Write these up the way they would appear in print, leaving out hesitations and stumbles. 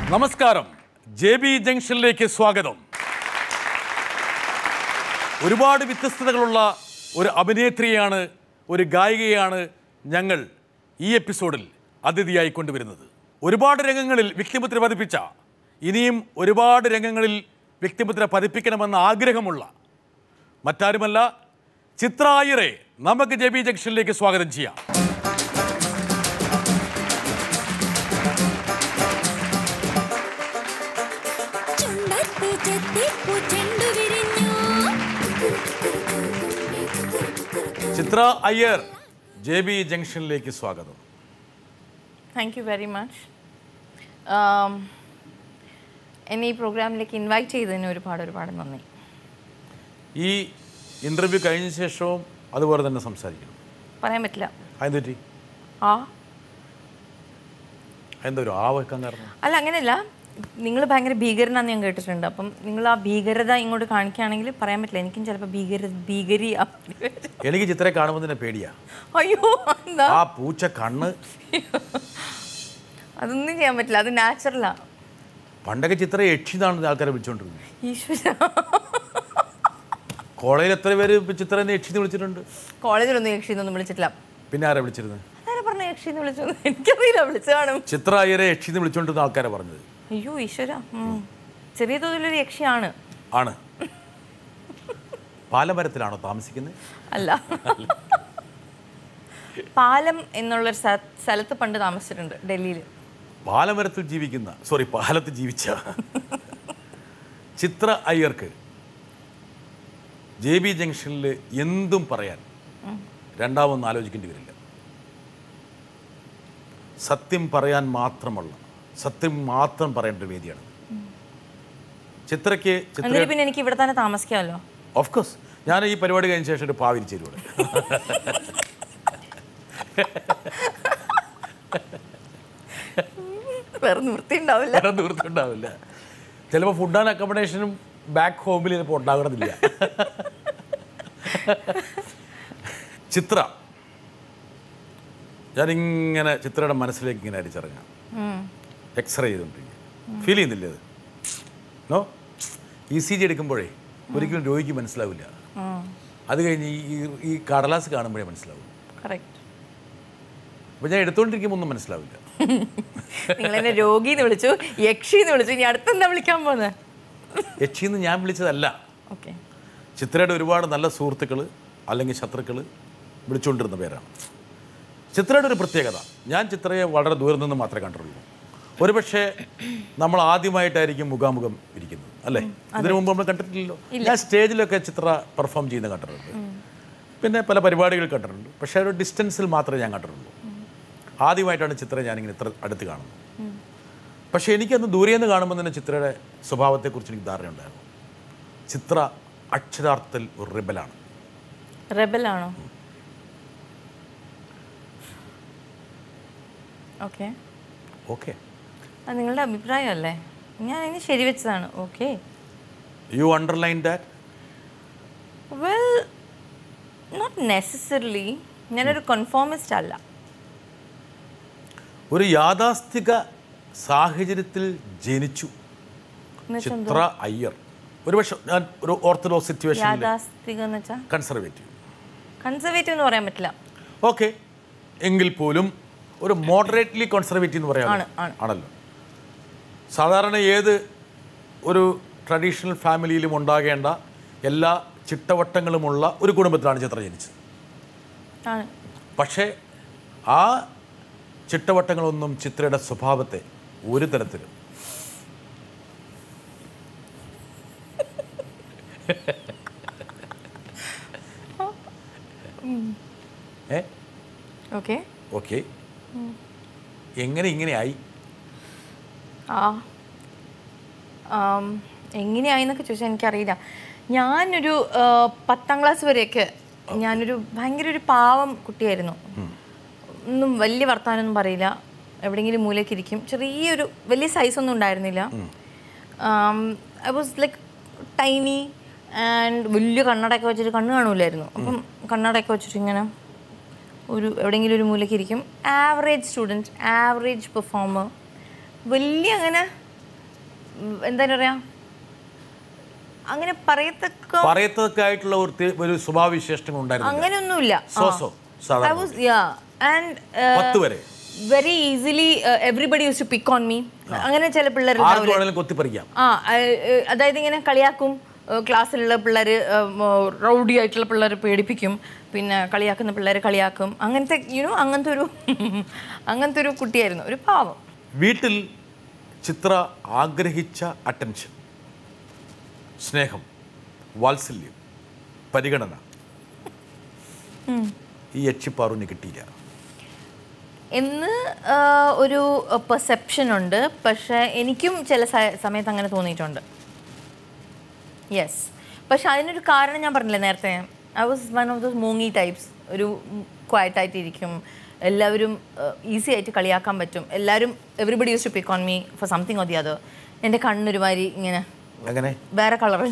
നമസ്കാരം. JB ജംഗ്ഷനിലേക്ക് സ്വാഗതം. ഒരുപാട് വ്യത്യസ്തതകളുള്ള ഒരു അഭിനേത്രിയാണ്, ഒരു ഗായികയാണ് ഞങ്ങൾ ഈ എപ്പിസോഡിൽ അതിഥിയായി കൊണ്ടുവരുന്നത്. ഒരുപാട് രംഗങ്ങളിൽ വ്യക്തിമുദ്ര പതിപ്പിച്ച, ഇനിയും ഒരുപാട് രംഗങ്ങളിൽ വ്യക്തിമുദ്ര പതിപ്പിക്കണമെന്ന ആഗ്രഹമുള്ള മറ്റാരുമല്ല, ചിത്ര അയ്യരെ നമുക്ക് JB ജംഗ്ഷനിലേക്ക് സ്വാഗതം ചെയ്യാം. ചിത്ര അയ്യർ, JB ജംഗ്ഷനിലേക്ക് സ്വാഗതം. Thank you very much. എന്നെ ഈ പ്രോഗ്രാമിലേക്ക് ഇൻവൈറ്റ് ചെയ്തതിന് ഒരുപാട് നന്ദി. ഈ ഇന്റർവ്യൂ കഴിഞ്ഞ ശേഷവും അതുപോലെ തന്നെ സംസാരിക്കണം. പറയാൻ പറ്റില്ല. അതെന്തുപറ്റി? എന്താ ഒരു വെക്കാൻ കാരണം? അല്ല, അങ്ങനെയല്ല. നിങ്ങൾ ഭയങ്കര ഭീകരനാന്ന് ഞാൻ കേട്ടിട്ടുണ്ട്. അപ്പം നിങ്ങൾ ആ ഭീകരത ഇങ്ങോട്ട് കാണിക്കുകയാണെങ്കിൽ പറയാൻ പറ്റില്ല. എനിക്കും ചിലപ്പോൾ ഭീകരിയാ. എനിക്ക് ചിത്രയെ കാണുമ്പോൾ തന്നെ പേടിയാ. അയ്യോ, എന്താ ആ പൂച്ച കണ്ണ്. അതൊന്നും ചെയ്യാൻ പറ്റില്ല, അത് നാച്ചുറലാ. പണ്ടൊക്കെ ചിത്ര യക്ഷിന്നാണ് ആൾക്കാരെ വിളിച്ചോണ്ടിരുന്നത്. ഈശ്വര, കോളേജിൽ എത്ര പേര് ചിത്രനെ യക്ഷിന്ന് വിളിച്ചിട്ടുണ്ട്? കോളേജിലൊന്നും യക്ഷിന്നൊന്നും വിളിച്ചിട്ടില്ല. പിന്നെ ആരാ വിളിച്ചിരുന്നത്? പറഞ്ഞ യക്ഷിന്ന് വിളിച്ചു? എനിക്കറിയില്ല, വിളിച്ചതാണ്. ചിത്ര അയ്യരെ യക്ഷിന്ന് വിളിച്ചോണ്ടിരുന്ന ആൾക്കാരെ പറഞ്ഞത്. അയ്യോ ഈശ്വര, ചെറിയ തോതിലൊരു യക്ഷിയാണ്. ആണ്. പാലമരത്തിലാണോ താമസിക്കുന്നത്? അല്ല, പാലം എന്നുള്ളൊരു സ്ഥലത്ത് പണ്ട് താമസിച്ചിട്ടുണ്ട്, ഡൽഹിയിൽ. പാലമരത്തിൽ ജീവിക്കുന്ന, പാലത്ത് ജീവിച്ച ചിത്ര അയ്യർക്ക് JB ജംഗ്ഷനിൽ എന്തും പറയാൻ രണ്ടാമൊന്നും ആലോചിക്കേണ്ടി വരില്ല. സത്യം പറയാൻ മാത്രമുള്ള, സത്യം മാത്രം പറയേണ്ട ഒരു വേദിയാണ് ചിത്രയ്ക്ക്. പിന്നെ എനിക്ക് ഇവിടെ തന്നെ താമസിക്കാമല്ലോ. Of course. ഞാൻ ഈ പരിപാടി കഴിഞ്ഞ ശേഷം ഒരു പാവിരിച്ചേരൂടെ. വേറെ നിവൃത്തിയുണ്ടാവില്ല. ചിലപ്പോൾ ഫുഡ് ആൻഡ് അക്കോമഡേഷനും ബാക്ക് ഹോമിൽ ചിലപ്പോൾ ഉണ്ടാകണമെന്നില്ല. ചിത്ര, ഞാനിങ്ങനെ ചിത്രയുടെ മനസ്സിലേക്ക് ഇങ്ങനെ അരിച്ചിറങ്ങാം. എക്സ്റേ ചെയ്തുകൊണ്ടിരിക്കുക. ഫീൽ ചെയ്യുന്നില്ല അത്? നോ. ECG എടുക്കുമ്പോഴേ ഒരിക്കലും രോഗിക്ക് മനസ്സിലാവില്ല. അത് കഴിഞ്ഞ് ഈ കടലാസ് കാണുമ്പോഴേ മനസ്സിലാവും. അപ്പോൾ ഞാൻ എടുത്തുകൊണ്ടിരിക്കുമ്പോൾ ഒന്നും മനസ്സിലാവില്ല. നിങ്ങളെന്നെ രോഗിന്ന് വിളിച്ചു, യക്ഷിന്ന് വിളിച്ചു, ഇനി അടുത്തെന്താ വിളിക്കാൻ പോകുന്നത്? യക്ഷിന്ന് ഞാൻ വിളിച്ചതല്ല. ചിത്രയുടെ ഒരുപാട് നല്ല സുഹൃത്തുക്കൾ അല്ലെങ്കിൽ ശത്രുക്കൾ വിളിച്ചുകൊണ്ടിരുന്ന പേരാണ്. ചിത്രയുടെ ഒരു പ്രത്യേകത, ഞാൻ ചിത്രയെ വളരെ ദൂരം നിന്ന് മാത്രമേ കണ്ടിട്ടുള്ളൂ. ഒരുപക്ഷെ നമ്മൾ ആദ്യമായിട്ടായിരിക്കും മുഖാമുഖം ഇരിക്കുന്നത്, അല്ലേ? ഇതിനു മുമ്പ് നമ്മൾ കണ്ടിട്ടില്ലല്ലോ. ഞാൻ സ്റ്റേജിലൊക്കെ ചിത്ര പെർഫോം ചെയ്യുന്ന കണ്ടിട്ടുണ്ട്, പിന്നെ പല പരിപാടികൾ കണ്ടിട്ടുണ്ട്. പക്ഷേ ഒരു ഡിസ്റ്റൻസിൽ മാത്രമേ ഞാൻ കണ്ടിട്ടുള്ളൂ. ആദ്യമായിട്ടാണ് ചിത്ര ഞാനിങ്ങനെ ഇത്ര അടുത്ത് കാണുന്നത്. പക്ഷേ എനിക്കന്ന് ദൂരെ നിന്ന് കാണുമ്പോൾ തന്നെ ചിത്രയുടെ സ്വഭാവത്തെക്കുറിച്ച് എനിക്ക് ധാരണയുണ്ടായിരുന്നു. ചിത്ര അക്ഷരാർത്ഥത്തിൽ ഒരു റിബലാണ്. റിബലാണോ? ഓക്കെ, അത് നിങ്ങളുടെ അഭിപ്രായമല്ലേ, ഞാൻ അതിന് ശരിവെച്ചതാണ്. Okay, you underline that? Well, not necessarily. ഞാനൊരു കൺഫോമിസ്റ്റ് അല്ല. ഒരു യാഥാസ്ഥിക സാഹചര്യത്തിൽ ജനിച്ചു ചിത്ര അയ്യർ. ഒരുപക്ഷെ ഞാൻ ഒരു ഓർത്തഡോക്സ് സിറ്റുവേഷൻ. യാഥാസ്ഥിക എന്ന് വെച്ചാൽ കൺസർവേറ്റീവ് എന്ന് പറയാൻ പറ്റില്ല. ഓക്കെ, എങ്കിൽ പോലും ഒരു മോഡറേറ്റ്ലി കൺസർവേറ്റീവ് എന്ന് പറയാൻ ആണല്ലോ. സാധാരണ ഏത് ഒരു ട്രഡീഷണൽ ഫാമിലിയിലും ഉണ്ടാകേണ്ട എല്ലാ ചിട്ടവട്ടങ്ങളുമുള്ള ഒരു കുടുംബത്തിലാണ് ചിത്ര ജനിച്ചത്. പക്ഷേ ആ ചിട്ടവട്ടങ്ങളൊന്നും ചിത്രയുടെ സ്വഭാവത്തെ ഒരു തരത്തിലും എങ്ങനെ ഇങ്ങനെയായി? എങ്ങനെയായിന്നൊക്കെ ചോദിച്ചാൽ എനിക്കറിയില്ല. ഞാനൊരു 10ാം ക്ലാസ് വരെയൊക്കെ ഞാനൊരു ഭയങ്കര ഒരു പാവം കുട്ടിയായിരുന്നു. ഒന്നും വലിയ വർത്താനൊന്നും പറയില്ല, എവിടെയെങ്കിലും മൂലയ്ക്കിരിക്കും. ചെറിയൊരു വലിയ സൈസൊന്നും ഉണ്ടായിരുന്നില്ല. I was like tiny and വലിയ കണ്ണടയൊക്കെ വെച്ചിട്ട് കണ്ണ് കാണൂലായിരുന്നു. അപ്പം കണ്ണടയൊക്കെ വെച്ചിട്ട് ഇങ്ങനെ ഒരു എവിടെയെങ്കിലും ഒരു മൂലയ്ക്കിരിക്കും. ആവറേജ് സ്റ്റുഡൻറ്റ്, ആവറേജ് പെർഫോമർ, വലിയ അങ്ങനെ എന്താ പറയാ, അങ്ങനെ പറയത്തക്കായിട്ടുള്ള ഒരു സ്വഭാവവിശേഷങ്ങൾ ഉണ്ടായിരുന്നു? അങ്ങനെയൊന്നുമില്ല. Very easily everybody use to pick on me. അങ്ങനെ ചില പിള്ളേർ അതായത് ഇങ്ങനെ കളിയാക്കും. ക്ലാസ്സിലുള്ള പിള്ളേർ, റൗഡി ആയിട്ടുള്ള പിള്ളേർ പേടിപ്പിക്കും, പിന്നെ കളിയാക്കുന്ന പിള്ളേർ കളിയാക്കും. അങ്ങനത്തെ അങ്ങനത്തെ ഒരു കുട്ടിയായിരുന്നു, ഒരു പാവം. വീട്ടിൽ ചിത്ര ആഗ്രഹിച്ച അറ്റൻഷൻ, സ്നേഹം, വാത്സല്യം, പരിഗണന ഈ യക്ഷിപ്പാറുവിന് കിട്ടിയില്ല എന്ന് ഒരു പെർസെപ്ഷൻ ഉണ്ട്. പക്ഷേ എനിക്കും ചില സമയത്ത് അങ്ങനെ തോന്നിയിട്ടുണ്ട്. യെസ്. പക്ഷെ അതിനൊരു കാരണം ഞാൻ പറഞ്ഞില്ലേ നേരത്തെ, I was one of those മൂങ്ങി ടൈപ്സ്. ഒരു ക്വയറ്റായിട്ടിരിക്കും, എല്ലാവരും ഈസി ആയിട്ട് കളിയാക്കാൻ പറ്റും. എല്ലാവരും everybody use to pick on me for something or the other. എൻ്റെ കണ്ണൊരുമാതിരി ഇങ്ങനെ വേറെ കളറല്ല.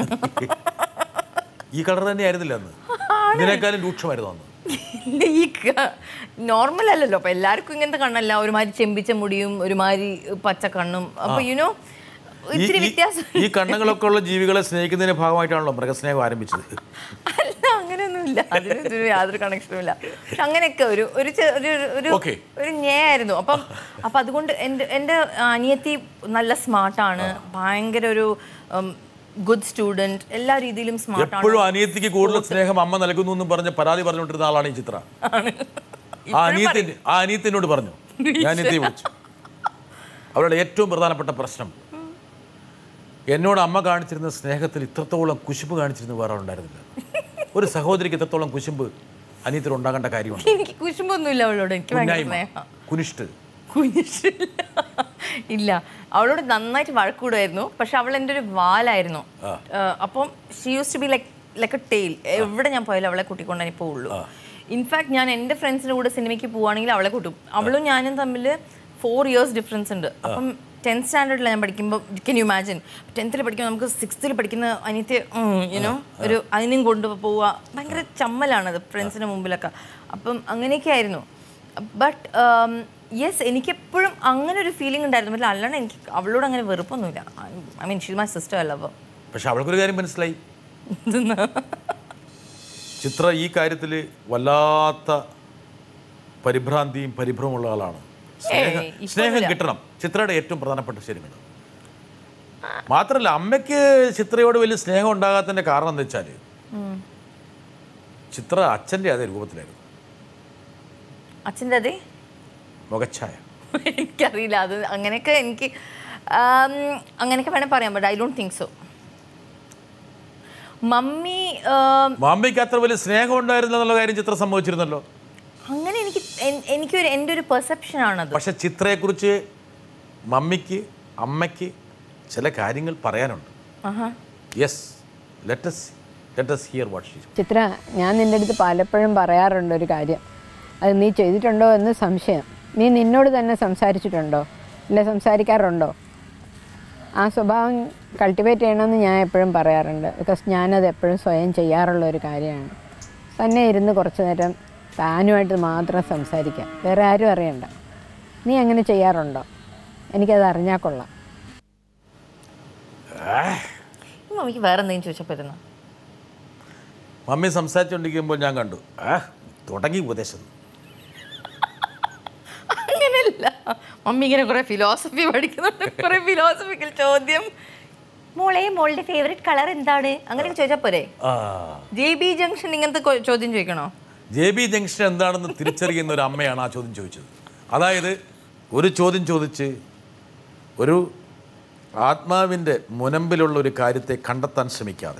ഈ കളർ തന്നെ ആയിരുന്നില്ല അന്ന്, ഇതിനേക്കാളും രൂക്ഷമായിരുന്നു അന്ന്. ഈ നോർമൽ അല്ലല്ലോ, അപ്പൊ എല്ലാവർക്കും ഇങ്ങനത്തെ കണ്ണല്ല. ഒരുമാതിരി ചെമ്പിച്ച മുടിയും ഒരുമാതിരി പച്ച കണ്ണും. അപ്പൊ യുനോ ഇത്തിരി വ്യത്യാസം. ഈ കണ്ണുകളൊക്കെ ഉള്ള ജീവികളെ സ്നേഹിക്കുന്നതിന്റെ ഭാഗമായിട്ടാണല്ലോ മൃഗസ്നേഹം ആരംഭിച്ചത്. അല്ല, അങ്ങനെയൊന്നുമില്ല, അതിനൊരു യാതൊരു കണക്ഷനും ഇല്ല. പക്ഷെ അങ്ങനെയൊക്കെ ഒരു ഞയായിരുന്നു. അപ്പം അതുകൊണ്ട് എൻ്റെ അനിയത്തി നല്ല സ്മാർട്ടാണ്, ഭയങ്കര ഒരു ഗുഡ് സ്റ്റുഡൻറ്, എല്ലാ രീതിയിലും സ്മാർട്ടാണ്. എപ്പോഴും അനിയത്തിക്ക് കൂടുതൽ സ്നേഹം അമ്മ നൽകുന്നു എന്ന് പറഞ്ഞ് പരാതി പറഞ്ഞുകൊണ്ടിരുന്ന ആളാണ് ഈ ചിത്ര. ആ അനിയത്തിനോട് പറഞ്ഞു, ഞാൻ അനിയത്തിയെ വിളിച്ചു. അവരുടെ ഏറ്റവും പ്രധാനപ്പെട്ട പ്രശ്നം, എന്നോട് അമ്മ കാണിച്ചിരുന്ന സ്നേഹത്തിൽ ഇത്രത്തോളം കുശുമ്പ് കാണിച്ചിരുന്ന വേറെ ഉണ്ടായിരുന്നില്ല. ഒരു സഹോദരിക്ക് ഇത്രത്തോളം കുശുമ്പ് അനിയത്തിൽ ഉണ്ടാകേണ്ട കാര്യമുണ്ട്. എനിക്ക് കുശുമ്പൊന്നുമില്ല അവളോട്, കുനിഷ്ട് ഇല്ല. അവളോട് നന്നായിട്ട് വഴക്കൂടായിരുന്നു. പക്ഷെ അവൾ എൻ്റെ ഒരു വാലായിരുന്നു. അപ്പം she use to be like a tail. എവിടെ ഞാൻ പോയാലും അവളെ കൂട്ടിക്കൊണ്ടേ പോവുള്ളൂ. ഇൻഫാക്ട് ഞാൻ എൻ്റെ ഫ്രണ്ട്സിൻ്റെ കൂടെ സിനിമയ്ക്ക് പോവുകയാണെങ്കിൽ അവളെ കൂട്ടും. അവളും ഞാനും തമ്മിൽ 4 years ഡിഫറൻസ് ഉണ്ട്. അപ്പം 10th സ്റ്റാൻഡേർഡിൽ ഞാൻ പഠിക്കുമ്പോൾ, കെൻ യു ഇമാജിൻ, 10th പഠിക്കുമ്പോൾ നമുക്ക് 6th പഠിക്കുന്ന അനിയത്തെ ഒരു അതിനും കൊണ്ടുപോവുക ഭയങ്കര ചമ്മലാണത് ഫ്രണ്ട്സിൻ്റെ മുമ്പിലൊക്കെ. അപ്പം അങ്ങനെയൊക്കെ ആയിരുന്നു. ബട്ട് യെസ്, എനിക്കെപ്പോഴും അങ്ങനെ ഒരു ഫീലിംഗ് ഉണ്ടായിരുന്നു. പക്ഷേ അല്ലാണ്ട് എനിക്ക് അവളോട് അങ്ങനെ വെറുപ്പൊന്നുമില്ല. I mean she my sister അല്ല. അപ്പോൾ പക്ഷെ അവൾക്കൊരു കാര്യം മനസ്സിലായി, ചിത്ര ഈ കാര്യത്തിൽ വല്ലാത്ത പരിഭ്രാന്തിയും പരിഭ്രമുള്ള ആളാണ്. സ്നേഹം കിട്ടണം, ചിത്രയുടെ ഏറ്റവും പ്രധാനപ്പെട്ട ശരികൾ. മാത്രമല്ല, അമ്മയ്ക്ക് ചിത്രയോട് വലിയ സ്നേഹം ഉണ്ടാകാത്തതിൻ്റെ കാരണം എന്താ വെച്ചാൽ, ചിത്ര അച്ഛൻ്റെ അതേ രൂപത്തിലായിരുന്നു. അച്ഛൻ്റെ അതേ മുഖച്ഛായ. എനിക്കറിയില്ല, അത് അങ്ങനെയൊക്കെ എനിക്ക് അങ്ങനെയൊക്കെ വേണേൽ പറയാം. But I don't think so. മമ്മിക്ക് അത്ര വലിയ സ്നേഹം ഉണ്ടായിരുന്നില്ല എന്നുള്ള കാര്യം ചിത്ര സംഭവിച്ചിരുന്നല്ലോ. അങ്ങനെ എനിക്കൊരു എൻ്റെ ഒരു പെർസെപ്ഷൻ ആണത്. പക്ഷെ ചിത്രയെക്കുറിച്ച് മമ്മിക്ക് അമ്മയ്ക്ക് ചില കാര്യങ്ങൾ പറയാനുണ്ട്. Yes, let us hear what she said. Chitra, ഞാൻ നിൻ്റെ അടുത്ത് പലപ്പോഴും പറയാറുണ്ട് ഒരു കാര്യം, അത് നീ ചെയ്തിട്ടുണ്ടോ എന്ന് സംശയം. നീ നിന്നോട് തന്നെ സംസാരിച്ചിട്ടുണ്ടോ, ഇല്ല സംസാരിക്കാറുണ്ടോ? ആ സ്വഭാവം കൾട്ടിവേറ്റ് ചെയ്യണമെന്ന് ഞാൻ എപ്പോഴും പറയാറുണ്ട്. ബിക്കോസ് ഞാനത് എപ്പോഴും സ്വയം ചെയ്യാറുള്ള ഒരു കാര്യമാണ്. തന്നെ ഇരുന്ന് കുറച്ച് നേരം താനുമായിട്ട് മാത്രം സംസാരിക്കാം, വേറെ ആരും അറിയണ്ട. നീ അങ്ങനെ ചെയ്യാറുണ്ടോ? എനിക്കത് അറിഞ്ഞാൽ കൊള്ളാം. മമ്മിക്ക് വേറെ എന്തെങ്കിലും ചോദിച്ചപ്പോയിരുന്നു. മമ്മി സംസാരിച്ചുകൊണ്ടിരിക്കുമ്പോൾ ഞാൻ കണ്ടു തുടങ്ങി ഉപദേശം. അങ്ങനെയല്ല, മമ്മി ഇങ്ങനെ കുറെ ഫിലോസഫി പഠിക്കുന്നുണ്ട്, കുറെ ഫിലോസഫിക്കൽ ചോദ്യം. മോളുടെ ഫേവറേറ്റ് കളർ എന്താണ് അങ്ങനെ ചോദിച്ചാൽ പോരെ? JB ജംഗ്ഷൻ ഇങ്ങനത്തെ ചോദ്യം ചോദിക്കണോ? JB ജംഗ്ഷൻ എന്താണെന്ന് തിരിച്ചറിയുന്ന ഒരു അമ്മയാണ് ആ ചോദ്യം ചോദിച്ചത്. അതായത് ഒരു ചോദ്യം ചോദിച്ച് ഒരു ആത്മാവിൻ്റെ മുനമ്പിലുള്ള ഒരു കാര്യത്തെ കണ്ടെത്താൻ ശ്രമിക്കാതെ,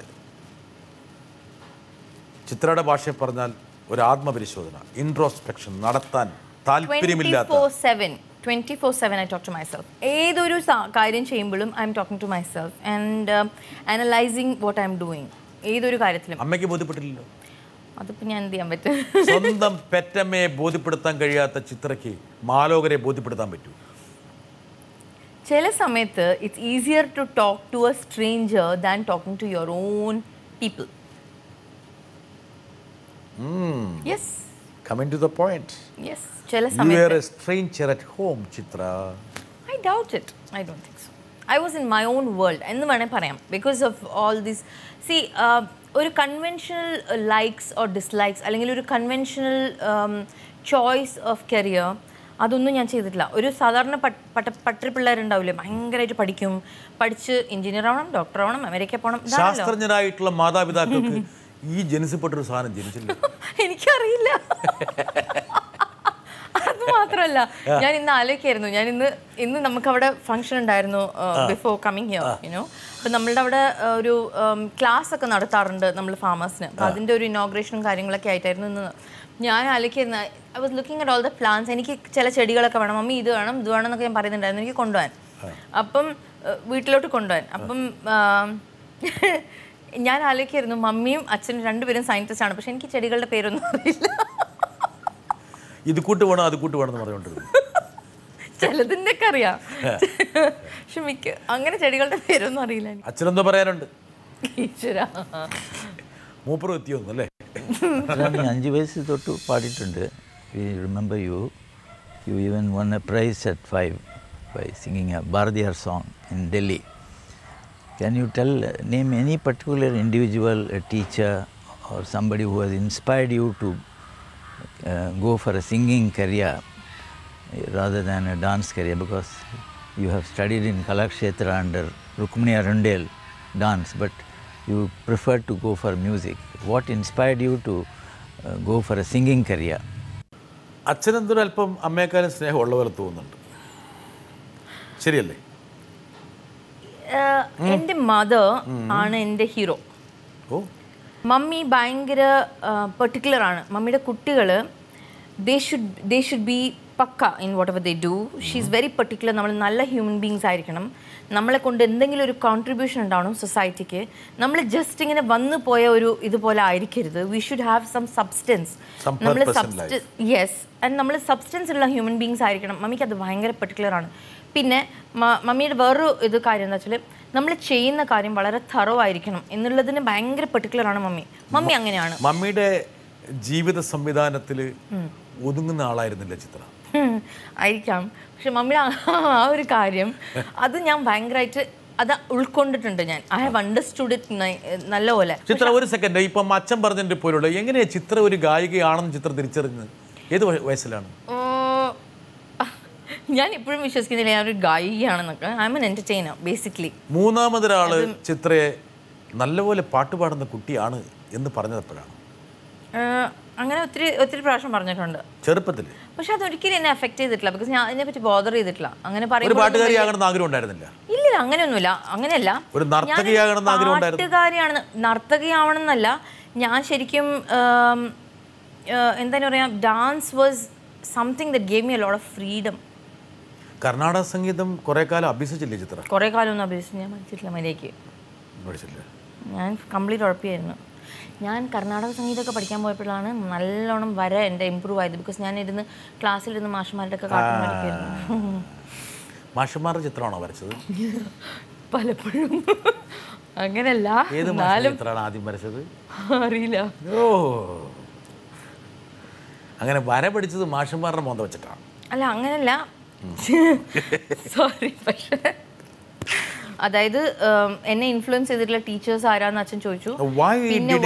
ചിത്രയുടെ ഭാഷയിൽ പറഞ്ഞാൽ ഒരു ആത്മപരിശോധന, ഇൻട്രോസ്പെക്ഷൻ നടത്താൻ താല്പര്യമില്ലാത്ത 24/7 I talk to myself. ഏതൊരു കാര്യം ചെയ്യുമ്പോഴും I am talking to myself and analyzing what I am doing. ഏതൊരു കാര്യത്തിലും. അമ്മയ്ക്ക് ബോധ്യപ്പെട്ടില്ലല്ലോ. അതിപ്പോൾ ഞാൻ എന്ത് ചെയ്യാൻ പറ്റും? സ്വന്തം പെറ്റമ്മയെ ബോധ്യപ്പെടുത്താൻ കഴിയാത്ത ചിത്രയ്ക്ക് മാലോകരെ ബോധ്യപ്പെടുത്താൻ പറ്റൂ. ചില സമയത്ത് it's easier to talk to a stranger than talking to your own people. Yes, coming to the point. Yes, ചില സമയത്ത് you were a stranger at home, Chitra. I doubt it. I don't think so. I was in my own world എന്ന് വേണേൽ പറയാം because of all this. See, ഒരു conventional likes or dislikes അല്ലെങ്കിൽ ഒരു conventional choice of career അതൊന്നും ഞാൻ ചെയ്തിട്ടില്ല. ഒരു സാധാരണ പട്ടറി പിള്ളേരുണ്ടാവില്ലേ, ഭയങ്കരമായിട്ട് പഠിക്കും, പഠിച്ച് എഞ്ചിനീയർ ആവണം, ഡോക്ടർ ആവണം, അമേരിക്ക പോകണം. ശാസ്ത്രജ്ഞരായിട്ടുള്ള മാതാപിതാക്കൾക്ക് ഈ ജനിച്ചപ്പെട്ടൊരു സാധനം ജനിച്ചില്ല. എനിക്കറിയില്ല. അത് മാത്രമല്ല, ഞാൻ ഇന്ന് ആലോചിക്കായിരുന്നു, ഞാൻ ഇന്ന് നമുക്കവിടെ ഫംഗ്ഷൻ ഉണ്ടായിരുന്നു ബിഫോർ കമ്മിങ് ഹിയർ യുനോ. അപ്പം നമ്മളുടെ അവിടെ ഒരു ക്ലാസ് ഒക്കെ നടത്താറുണ്ട് നമ്മൾ ഫാമേഴ്സിന്. അപ്പം അതിൻ്റെ ഒരു ഇനോഗ്രേഷനും കാര്യങ്ങളൊക്കെ ആയിട്ടായിരുന്നു ഇന്ന്. ഞാൻ ആലോചിക്കുന്ന I was looking at all the plants. എനിക്ക് ചില ചെടികളൊക്കെ വേണം, മമ്മി ഇത് വേണം ഇത് വേണം എന്നൊക്കെ ഞാൻ പറയുന്നുണ്ടായിരുന്നു എനിക്ക് കൊണ്ടുപോകാൻ. അപ്പം വീട്ടിലോട്ട് കൊണ്ടുപോകാൻ. അപ്പം ഞാൻ ആലോചിക്കായിരുന്നു, മമ്മിയും അച്ഛനും രണ്ടുപേരും സയൻറ്റിസ്റ്റ് ആണ്, പക്ഷെ എനിക്ക് ചെടികളുടെ പേരൊന്നും അറിയില്ല. ഇത് കൂട്ട് വേണം അത് കൂട്ട് വേണം എന്ന് പറഞ്ഞുകൊണ്ടിരുന്നു. ചിലതിൻ്റെ ഒക്കെ അറിയാം, പക്ഷെ അങ്ങനെ ചെടികളുടെ പേരൊന്നും അറിയില്ല. അച്ഛനെന്തോ പറയാനുണ്ട്? ഈശ്വരാ, മൂപ്പറും എത്തിയൊന്നും അല്ലേ? 5 വയസ്സ് തൊട്ട് പാടിയിട്ടുണ്ട്. We remember you even won a prize at 5 by singing a Bharatiyar song in Delhi. Can you name any particular individual, a teacher or somebody who has inspired you to go for a singing career rather than a dance career? Because you have studied in Kalakshetra under Rukmini Arundel dance, but you preferred to go for music. What inspired you to go for a singing career? അച്ഛനെന്തൊരു അല്പം അമ്മയെക്കാളും സ്നേഹമുള്ള പോലെ തോന്നുന്നുണ്ട്, ശരിയല്ലേ? എൻ്റെ mother ആണ് എൻ്റെ hero. Mummy ഭയങ്കര particular ആണ്. മമ്മിയുടെ കുട്ടികൾ they should be pucca in whatever they do. She is very particular. നമ്മൾ നല്ല ഹ്യൂമൻ ബീങ്സ് ആയിരിക്കണം, നമ്മളെ കൊണ്ട് എന്തെങ്കിലും ഒരു കോൺട്രിബ്യൂഷൻ ഉണ്ടാവണം സൊസൈറ്റിക്ക്. നമ്മൾ ജസ്റ്റ് ഇങ്ങനെ വന്നു പോയ ഒരു ഇതുപോലെ ആയിരിക്കരുത്. We should have some substance. നമ്മൾ യെസ്, ആൻഡ് നമ്മൾ സബ്സ്റ്റൻസ് ഉള്ള ഹ്യൂമൻ ബീങ്സ് ആയിരിക്കണം. മമ്മിക്ക് അത് ഭയങ്കര പെർട്ടിക്കുലർ ആണ്. പിന്നെ മമ്മിയുടെ വേറൊരു കാര്യം എന്താ വെച്ചാൽ, നമ്മൾ ചെയ്യുന്ന കാര്യം വളരെ തറോ ആയിരിക്കണം എന്നുള്ളതിന് ഭയങ്കര പെർട്ടിക്കുലർ ആണ് മമ്മി. മമ്മി അങ്ങനെയാണ്. മമ്മിയുടെ ജീവിത സംവിധാനത്തിൽ ഒതുങ്ങുന്ന ആളായിരുന്നില്ല ചിത്ര? ആയിരിക്കാം, പക്ഷെ മമ്മിയുടെ ആ ഒരു കാര്യം അത് ഞാൻ ഭയങ്കരമായിട്ട് അത് ഉൾക്കൊണ്ടിട്ടുണ്ട്. ഞാൻ ഐ ഹാവ് അണ്ടർസ്റ്റുഡ് ഇറ്റ് നല്ലപോലെ. ചിത്ര, ഒരു സെക്കൻഡ്, ഇപ്പം അച്ഛൻ പറഞ്ഞതിൻ്റെ പോലുള്ള എങ്ങനെയാണ് ചിത്ര ഒരു ഗായികയാണെന്ന് ചിത്ര തിരിച്ചറിഞ്ഞത്? ഏത് വയസ്സിലാണ്? ഞാൻ ഇപ്പോഴും വിശ്വസിക്കുന്നില്ല ഞാൻ ഒരു ഗായികയാണെന്നൊക്കെ. I'm an entertainer basically. മൂന്നാമതൊരാള് ചിത്രയെ നല്ലപോലെ പാട്ടുപാടുന്ന കുട്ടിയാണ് എന്ന് പറഞ്ഞപ്പോഴാണ്? അങ്ങനെ ഒത്തിരി പ്രാവശ്യം പറഞ്ഞിട്ടുണ്ട് ചെറുപ്പത്തിൽ. പക്ഷെ അതൊരിക്കലും എന്നെ എഫക്ട് ചെയ്തിട്ടില്ല. ബിക്കോസ് ഞാൻ അതിനെ പറ്റി ബോദർ ചെയ്തിട്ടില്ല. അങ്ങനെ പറയുമ്പോൾ പാട്ടുകാരിയാകണമെന്ന് ആഗ്രഹം ഉണ്ടായിരുന്നില്ല? ഇല്ല, അങ്ങനെയൊന്നുമില്ല. അങ്ങനെയല്ല, പാട്ടുകാരിയാണെന്ന് നർത്തകിയാവണമെന്നല്ല. ഞാൻ ശരിക്കും എന്താ പറയാ, dance was something that gave me a lot of freedom. Karnataka സംഗീതം കുറെ കാലം അഭ്യസിച്ചില്ലേ ചിത്ര? കുറെ കാലം ഒന്നും അഭ്യസിച്ചു ഞാൻ പഠിച്ചിട്ടില്ല മര്യാദയ്ക്ക്. ഞാൻ കംപ്ലീറ്റ് ഉറപ്പിയായിരുന്നു. ഞാൻ കർണാടക സംഗീതമൊക്കെ പഠിക്കാൻ പോയപ്പോഴാണ് നല്ലോണം വരെ എൻ്റെ ഇമ്പ്രൂവ് ആയത്. ബിക്കോസ് ഞാൻ ഇരുന്ന് ക്ലാസ്സിലിരുന്ന് മാഷന്മാരുടെ ഒക്കെ കാർട്ടൂൺ പഠിക്കുമായിരുന്നു. മാഷന്മാരുടെ ചിത്രമാണോ വരച്ചത്? പലപ്പോഴും അങ്ങനെയല്ല. ആദ്യം വരച്ചത് അറിയില്ല. ഓ, അങ്ങനെ വര പഠിച്ചത് മാഷന്മാരുടെ മോന്ത വെച്ചിട്ടാണ്? അല്ല, അങ്ങനെയല്ല, സോറി. പക്ഷേ അതായത് എന്നെ ഇൻഫ്ലുവൻസ് ചെയ്തിട്ടുള്ള ടീച്ചേഴ്സ് ആരാന്ന് അച്ഛൻ ചോദിച്ചു. പിന്നെ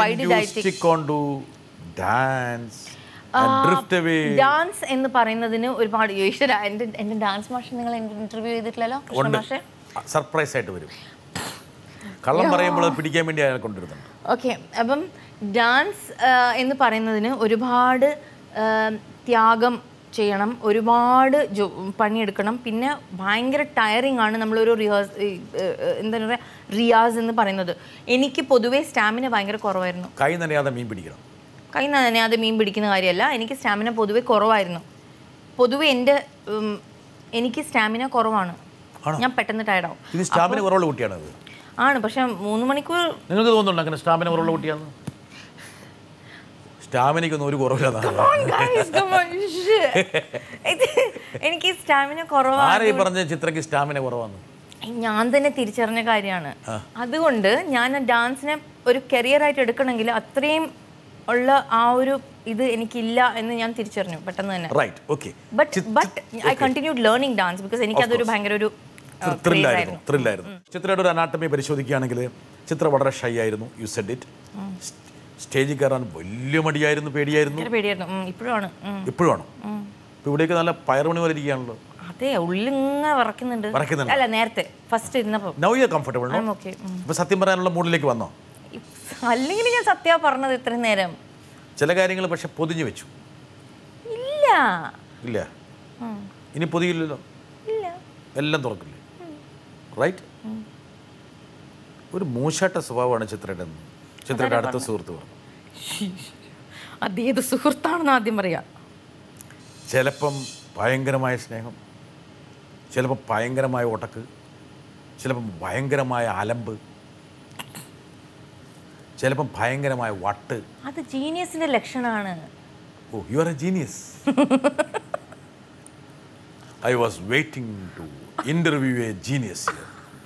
ഡാൻസ് എന്ന് പറയുന്നതിന് ഒരുപാട് എന്റെ ഡാൻസ് മാഷ് നിങ്ങൾ ഇന്റർവ്യൂ ചെയ്തിട്ടില്ലല്ലോ? സർപ്രൈസ് ആയിട്ട് വരും, കള്ളം പറയുമ്പോൾ പിടിക്കാൻ വേണ്ടി അയാൾ കൊണ്ടുവരുന്നുണ്ട്. ഓക്കെ, അപ്പം ഡാൻസ് എന്ന് പറയുന്നതിന് ഒരുപാട് ത്യാഗം ചെയ്യണം, ഒരുപാട് പണിയെടുക്കണം. പിന്നെ ഭയങ്കര ടയറിങ് ആണ് നമ്മളൊരു എന്താ പറയുക റിയാസ് എന്ന് പറയുന്നത്. എനിക്ക് പൊതുവേ സ്റ്റാമിന ഭയങ്കര കുറവായിരുന്നു. കൈ നനയാതെ മീൻ പിടിക്കണം. കൈ നനയാതെ മീൻ പിടിക്കുന്ന കാര്യമല്ല, എനിക്ക് സ്റ്റാമിന പൊതുവേ കുറവായിരുന്നു. പൊതുവേ എനിക്ക് സ്റ്റാമിന കുറവാണ്. ഞാൻ പെട്ടെന്ന് ടയർഡാവും. സ്റ്റാമിന കുറവുള്ള കുട്ടിയാണ് ആണ്, പക്ഷെ 3 മണിക്കൂർ. നിങ്ങൾക്ക് തോന്നുന്നുണ്ടോ അങ്ങനെ സ്റ്റാമിന കുറവുള്ള കുട്ടിയാണ്? സ്റ്റാമിനയ്ക്കൊന്നും ഒരു കുറവില്ല. എനിക്ക് സ്റ്റാമിന കുറവാണ്. പറഞ്ഞ ചിത്രയ്ക്ക് സ്റ്റാമിന കുറവാണ് ഞാൻ തന്നെ തിരിച്ചറിഞ്ഞ കാര്യമാണ്. അതുകൊണ്ട് ഞാൻ ഡാൻസിനെ ഒരു കരിയറായിട്ട് എടുക്കണമെങ്കിൽ അത്രയും ഉള്ള ആ ഒരു ഇത് എനിക്കില്ല എന്ന് ഞാൻ തിരിച്ചറിഞ്ഞു പെട്ടെന്ന് തന്നെ. But I continued learning dance because എനിക്കതൊരു ഭയങ്കര ഒരു ത്രില്ലായിരുന്നു. ചിത്രയുടെ ഒരു അനാട്ടമി പരിശോധിക്കുകയാണെങ്കിൽ ചിത്ര വളരെ ഷൈ ആയിരുന്നു. You said it. സ്റ്റേജിൽ കയറാൻ വലിയ മടിയായിരുന്നു, പേടിയായിരുന്നു. ഇപ്പോഴാണ്. ഇപ്പോഴാണ്. ഇപ്പൊ ഇവിടേക്ക് നല്ല പയറുമണി പോലെ ഇരിക്കുകയാണല്ലോ. അതെ, ഉള്ളിങ്ങനെ വറക്കുന്നുണ്ട്. അല്ല, നേരത്തെ ഫസ്റ്റ് ഇരുന്നപ്പോൾ. Now you are comfortable. ഇപ്പൊ സത്യം പറയാനുള്ള മൂഡിലേക്ക് വന്നോ? അല്ലെങ്കിൽ ഞാൻ സത്യം പറഞ്ഞത് ഇത്രയും നേരം. ചില കാര്യങ്ങൾ പക്ഷെ പൊതിഞ്ഞു വെച്ചു. ഇല്ല ഇല്ല, ഇനി പൊതിയില്ലല്ലോ. എല്ലാം തുറക്കില്ലേ? റൈറ്റ്. ഒരു മൂശാട്ട സ്വഭാവമാണ് ചിത്രയുടെ. ചിത്രയുടെ അടുത്ത സുഹൃത്ത് പറഞ്ഞു. അതേത് സുഹൃത്താണെന്ന് ആദ്യം പറയാം. ചിലപ്പം ഭയങ്കരമായ സ്നേഹം, ചിലപ്പോൾ ഭയങ്കരമായ ഒട്ടക്ക്, ചിലപ്പം ഭയങ്കരമായ അലമ്പ്, ചിലപ്പം ഭയങ്കരമായ വട്ട്. അത് ജീനിയസിന്റെ ലക്ഷണമാണ്. ഓ, you are a genius. I was waiting to interview a genius here.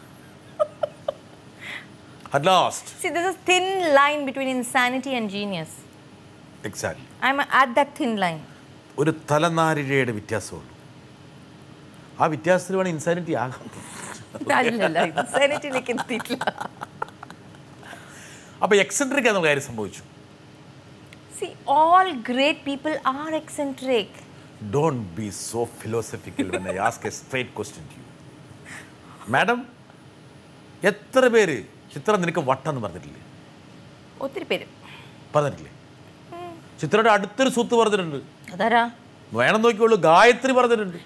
At last. See, there's a thin line between insanity and genius. Exactly. I'm at that thin line. ഒരു തലനാരിഴയുടെ വ്യത്യാസമുള്ളൂ. ആ വ്യത്യാസത്തിൽ വേണം ഇൻസാനിറ്റി ആകാം. അല്ലല്ല, ഇൻസാനിറ്റിയിലേക്ക് എത്തിയിട്ടില്ല. അപ്പോൾ എക്സെൻട്രിക് എന്നുള്ള കാര്യം സംഭവിച്ചു. See, all great people are eccentric. Don't be so philosophical when I ask a straight question to you. Madam, എത്ര പേര് ചിത്ര നിനക്ക് വട്ടെന്ന് പറഞ്ഞിട്ടില്ലേ? ഒത്തിരി പേര് പറഞ്ഞിട്ടില്ലേ? ചിത്രയുടെ അടുത്തൊരു സുഹൃത്ത് പറഞ്ഞിട്ടുണ്ട്. അതാരാ? വേണം നോക്കിയോളൂ, ഗായത്രി പറഞ്ഞിട്ടുണ്ട്.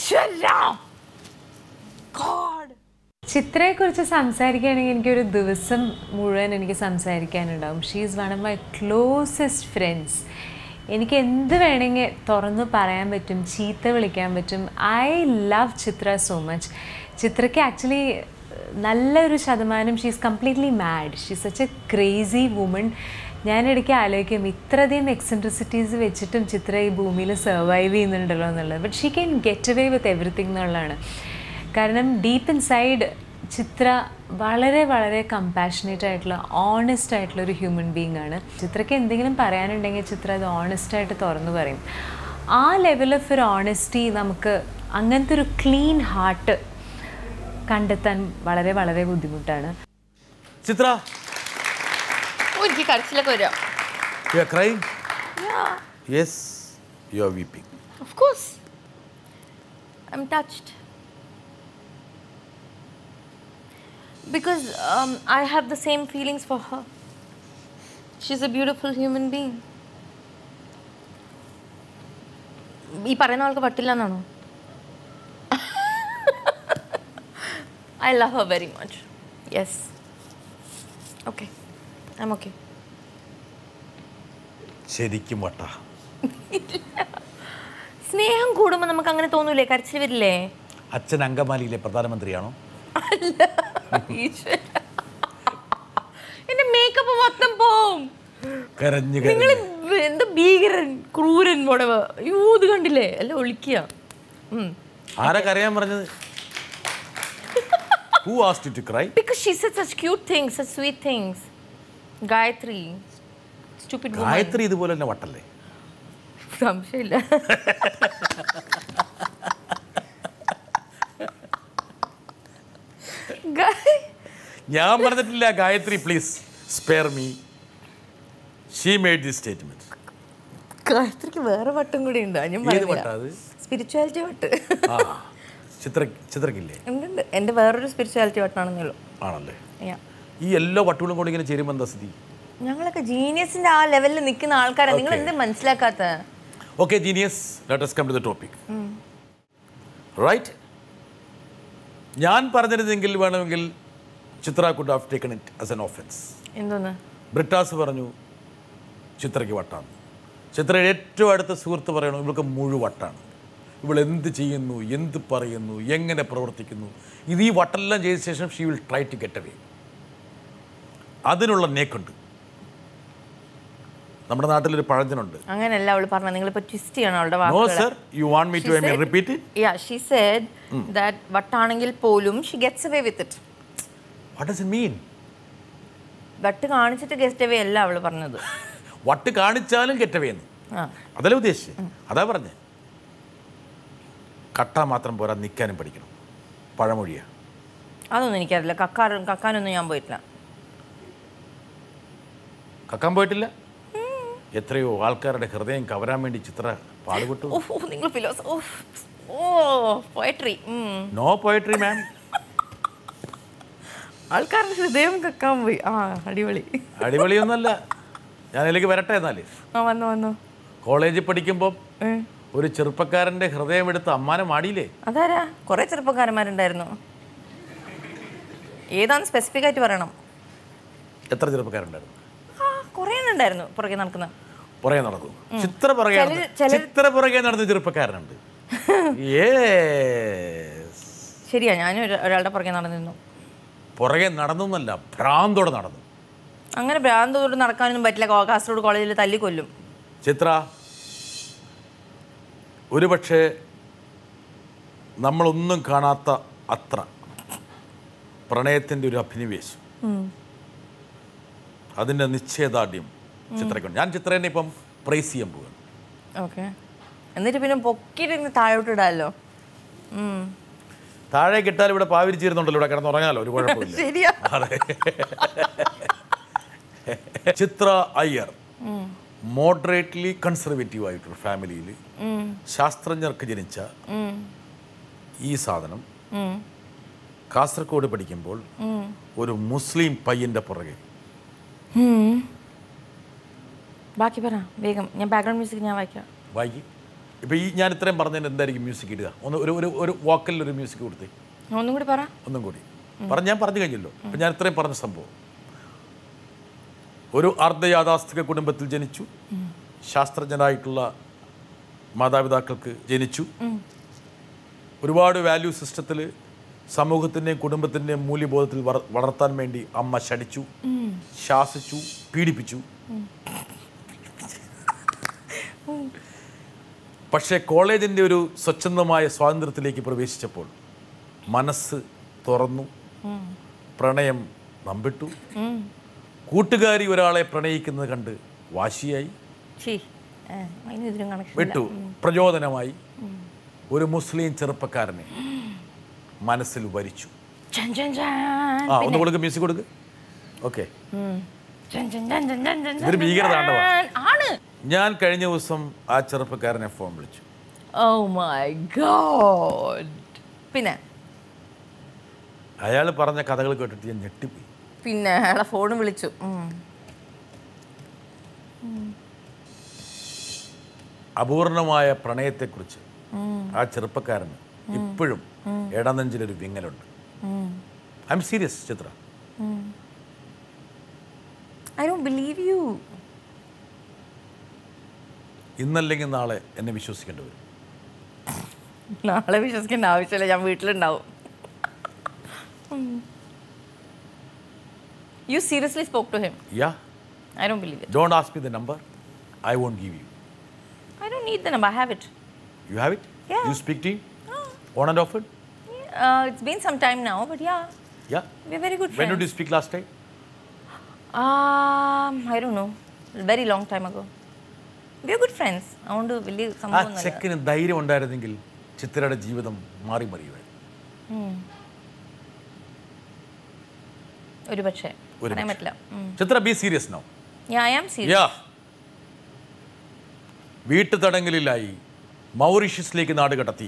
ചിത്രയെക്കുറിച്ച് സംസാരിക്കുകയാണെങ്കിൽ എനിക്കൊരു ദിവസം മുഴുവൻ എനിക്ക് സംസാരിക്കാനുണ്ടാവും. She is one of my closest friends. എനിക്ക് എന്ത് വേണമെങ്കിൽ തുറന്നു പറയാൻ പറ്റും, ചീത്ത വിളിക്കാൻ പറ്റും. I love Chitra so much. ചിത്രയ്ക്ക് ആക്ച്വലി നല്ലൊരു ശതമാനം she is completely mad. She is such a crazy woman. ഞാനിടയ്ക്ക് ആലോചിക്കും, ഇത്രയധികം എക്സെൻട്രിസിറ്റീസ് വെച്ചിട്ടും ചിത്ര ഈ ഭൂമിയിൽ സർവൈവ് ചെയ്യുന്നുണ്ടല്ലോ എന്നുള്ളത്. But she can get away with everything എന്നുള്ളതാണ്. കാരണം ഡീപ്പ് ഇൻസൈഡ് ചിത്ര വളരെ വളരെ കമ്പാഷനേറ്റ് ആയിട്ടുള്ള, ഓണസ്റ്റ് ആയിട്ടുള്ള ഒരു ഹ്യൂമൻ ബീങ് ആണ്. ചിത്രയ്ക്ക് എന്തെങ്കിലും പറയാനുണ്ടെങ്കിൽ ചിത്ര അത് ഓണസ്റ്റായിട്ട് തുറന്നു പറയും. ആ ലെവൽ ഓഫ് ഒരു ഓണസ്റ്റി നമുക്ക്, അങ്ങനത്തെ ഒരു ക്ലീൻ ഹാർട്ട് കണ്ടെത്താൻ വളരെ വളരെ ബുദ്ധിമുട്ടാണ്. ചിത്ര, എനിക്ക് കരച്ചിലൊക്കെ വരാം. You are crying? Yeah. Yes, you are weeping. Of course. I'm touched. Because I have the same feelings for her. She's a beautiful human being. ഈ പറയുന്ന ആൾക്ക് പറ്റില്ല എന്നാണോ? I love her very much. Yes. Okay. I'm okay. ശരിക്കും വട്ട. സ്നേഹം കൂടുമ്പോൾ നമുക്ക് അങ്ങനെ തോന്നൂലേ? കരച്ചിൽ വരില്ലേ? അച്ഛൻ അങ്കമാലിയിലെ പ്രധാനമന്ത്രിയാണോ? അല്ല, എന്റെ മേക്കപ്പ് മൊത്തം പോവും. നിങ്ങൾ എന്താ ഭീകരൻ, ക്രൂരൻ, മുടവ്. ഇത് കണ്ടില്ലേ? അല്ല, ഒളിക്കുക. ആരാ കരയാൻ പറഞ്ഞത്? Who asked you to cry? Because she said such cute things, such sweet things. Gayatri, stupid woman. Gayathri ഇതുപോലെ തന്നെ വട്ടല്ലേ? സംശയമില്ല. ഞാൻ പറഞ്ഞിട്ടില്ല. Gayathri, please spare me. She made this statement. ഗായത്രിക്ക് വേറെ വട്ടം കൂടി ഉണ്ട്. സ്പിരിച്വാലിറ്റി വട്ട്. ചിത്രക്കില്ലേ? ഉണ്ട്. എൻ്റെ വേറൊരു സ്പിരിച്വാലിറ്റി വട്ടാണെന്നേ ഉള്ളൂ. ആണല്ലേ? ഈ എല്ലാ വട്ടുകളും കൂടി ഇങ്ങനെ ചേരുമ്പോൾ എന്താ സ്ഥിതി? ഞങ്ങളൊക്കെ ജീനിയസിന്റെ ആ ലെവലിൽ നിൽക്കുന്ന ആൾക്കാരാണ്. നിങ്ങൾ എന്ത് മനസ്സിലാക്കാത്ത? Okay genius, let us come to the topic. Right? ഞാൻ പറഞ്ഞിരുന്നെങ്കിൽ വേണമെങ്കിൽ ചിത്ര could have taken it as an offense. എന്തോന്ന്? ബ്രിട്ടാസ് പറഞ്ഞു ചിത്രയ്ക്ക് വട്ടാണ്. ചിത്രയുടെ ഏറ്റവും അടുത്ത സുഹൃത്ത് പറയണു ഇവൾക്ക് മുഴുവട്ടാണ്. ഇവൾ എന്ത് ചെയ്യുന്നു, എന്ത് പറയുന്നു, എങ്ങനെ പ്രവർത്തിക്കുന്നു, ഇത് ഈ വട്ടെല്ലാം ചെയ്ത ശേഷം she will try to get away. അതിനുള്ള നേക്കുണ്ട്. നമ്മുടെ നാട്ടിലൊരു പഴഞ്ചനുണ്ട്. അങ്ങനെയല്ല അവൾ പറഞ്ഞത്. നിങ്ങളിപ്പോൾ ട്വിസ്റ്റ് ചെയ്യണം അവളുടെ വാക്കുകൾ. No sir, you want me to repeat it? Yeah, she said that വട്ടാണെങ്കിൽ പോലും she gets away with it. What does it mean? വട്ട് കാണിച്ചിട്ട് ഗെറ്റ് അവേ അല്ല അവൾ പറഞ്ഞത്. വട്ട് കാണിച്ചാലും ഗെറ്റ് അവേ എന്ന് അതല്ല ഉദ്ദേശിച്ചത്. അതാ പറഞ്ഞേ. കട്ടാ മാത്രം പോരാ, നിൽക്കാനും പഠിക്കണം. പഴമൊഴിയാ. അതൊന്നും എനിക്കറിയില്ല. കക്കാനൊന്നും ഞാൻ പോയിട്ടില്ല. കക്കാൻ പോയിട്ടില്ല? എത്രയോ ആൾക്കാരുടെ ഹൃദയം കവരാൻ വേണ്ടി ചിത്ര പാടുപെട്ടു. നിങ്ങൾ പോയട്രി. നോ പോയട്രി മാം. ആൾക്കാരുടെ ഹൃദയം കക്കാൻ പോയി. അടിപൊളി. അടിപൊളിയൊന്നുമല്ല. ഞാൻ അതിലേക്ക് വരട്ടെ. എന്നാല് വന്നു കോളേജിൽ പഠിക്കുമ്പോൾ ഒരു ചെറുപ്പക്കാരൻ്റെ ഹൃദയം എടുത്ത് അമ്മാനെ മാടിയില്ലേ? അതാരാ? കുറേ ചെറുപ്പക്കാരന്മാരുണ്ടായിരുന്നു. ഏതാന്ന് സ്പെസിഫിക് ആയിട്ട് പറയണം. എത്ര ചെറുപ്പക്കാരുണ്ടായിരുന്നു? കുറേ ഉണ്ടായിരുന്നു പുറകെ നടക്കുന്ന. പുറകെ നടക്കും. ചിത്ര പുറകെ നടന്ന ചെറുപ്പക്കാരനുണ്ട്. ശരിയാ, ഞാൻ ഒരാളുടെ പുറകെ നടന്നിരുന്നു. പുറകെ നടന്നല്ല, ഭ്രാന്തോടെ നടന്നു. അങ്ങനെ ഭ്രാന്തോട് നടക്കാനൊന്നും പറ്റില്ല. കാസർഗോഡ് കോളേജിൽ തല്ലിക്കൊല്ലും. ചിത്ര, ഒരുപക്ഷെ നമ്മളൊന്നും കാണാത്ത അത്ര പ്രണയത്തിൻ്റെ ഒരു അഭിനിവേശം, അതിൻ്റെ നിശ്ചയദാർഢ്യം ചിത്രയ്ക്കുണ്ട്. ഞാൻ ചിത്രേനെ ഇപ്പം പ്രൈസ് ചെയ്യാൻ പോവുകയാണ്. ഓക്കെ, എന്നിട്ട് പിന്നെ പൊക്കിയിട്ട് താഴോട്ട് ഇടാമല്ലോ. താഴെ കിട്ടാൽ ഇവിടെ പാവിരിച്ചിരുന്നുണ്ടല്ലോ, ഇവിടെ കിടന്നുറങ്ങാലോ, ഒരു കുഴപ്പമില്ല. ശരിയാ. അതെ. ചിത്ര അയ്യർ മോഡറേറ്റ്ലി കൺസർവേറ്റീവ് ആയിട്ടൊരു ഫാമിലിയിൽ ശാസ്ത്രജ്ഞർക്ക് ജനിച്ച ഈ സാധനം കാസർഗോഡ് പഠിക്കുമ്പോൾ ഒരു മുസ്ലിം പയ്യന്റെ പുറകെ. ബാക്കി പറ വേഗം. ഞാൻ ബാക്ക്ഗ്രൗണ്ട് മ്യൂസിക് ഞാൻ വായിക്കും. ഇപ്പം ഈ ഞാൻ ഇത്രയും പറഞ്ഞതിന് എന്തായിരിക്കും മ്യൂസിക് ഇടുക? ഒരു വോക്കലിൽ ഒരു മ്യൂസിക് കൊടുത്തേ. ഒന്നും കൂടി പറ. ഒന്നും കൂടി ഞാൻ പറഞ്ഞു കഴിഞ്ഞല്ലോ. അപ്പം ഞാൻ ഇത്രയും പറഞ്ഞ സംഭവം, ഒരു അർദ്ധയാഥാസ്ഥിക കുടുംബത്തിൽ ജനിച്ചു, ശാസ്ത്രജ്ഞരായിട്ടുള്ള മാതാപിതാക്കൾക്ക് ജനിച്ചു, ഒരുപാട് വാല്യൂ സിസ്റ്റത്തിൽ സമൂഹത്തിൻ്റെയും കുടുംബത്തിൻ്റെയും മൂല്യബോധത്തിൽ വളർത്താൻ വേണ്ടി അമ്മ ശടിച്ചു, ശാസിച്ചു, പീഡിപ്പിച്ചു. പക്ഷേ കോളേജിൻ്റെ ഒരു സ്വച്ഛന്തമായ സ്വാതന്ത്ര്യത്തിലേക്ക് പ്രവേശിച്ചപ്പോൾ മനസ്സ് തുറന്നു, പ്രണയം നമ്പിട്ടു. കൂട്ടുകാരി ഒരാളെ പ്രണയിക്കുന്നത് കണ്ട് വാശിയായി, വിട്ടു. പ്രചോദനമായി ഒരു മുസ്ലിം ചെറുപ്പക്കാരനെ മനസ്സിൽ വരിച്ചു. ഒന്ന് കൊടുക്ക്, മ്യൂസിക് കൊടുക്ക്. ഓക്കെ, ഇതൊരു ഭീകരതാണ്ടവാണ്. ഞാൻ കഴിഞ്ഞ ദിവസം ആ ചെറുപ്പക്കാരനെ ഫോൺ വിളിച്ചു. പിന്നെ അയാൾ പറഞ്ഞ കഥകൾ കേട്ടിട്ട് ഞാൻ ഞെട്ടിപ്പോയി. പിന്നെ അയാളെ ഫോൺ വിളിച്ചു. അപൂർണമായ പ്രണയത്തെക്കുറിച്ച് ആ ചെറുപ്പക്കാരന് ഇപ്പോഴും ഇടനെഞ്ചിലൊരു വിങ്ങലുണ്ട്. I'm serious Chitra. I don't believe you. ഇന്നല്ലെങ്കിൽ നാളെ എന്നെ വിശ്വസിക്കേണ്ടി വരും. നാളെ വിശ്വസിക്കേണ്ട ആവശ്യമില്ല, ഞാൻ വീട്ടിലുണ്ടാവും. You seriously spoke to him? Yeah. I don't believe it. Don't ask me the number. I won't give you. I don't need the number. I have it. You have it? Yeah. You speak to him? On and off it? It's been some time now, but yeah. Yeah? We're very good friends. When did you speak last time? I don't know. A very long time ago. We're good friends. I want to believe ആ someone. ചെക്കിന് ധൈര്യം ഉണ്ടായിരുന്നെങ്കിൽ ചിത്രയുടെ ജീവിതം മാറി മറിയുമായിരുന്നു. ഒരു പക്ഷേ പറയാൻ പറ്റില്ല. Chitra, be serious now. Yeah, I am serious. വീട്ടു തടങ്കലിലായി മൗറീഷ്യസിലേക്ക് നാട് കടത്തി.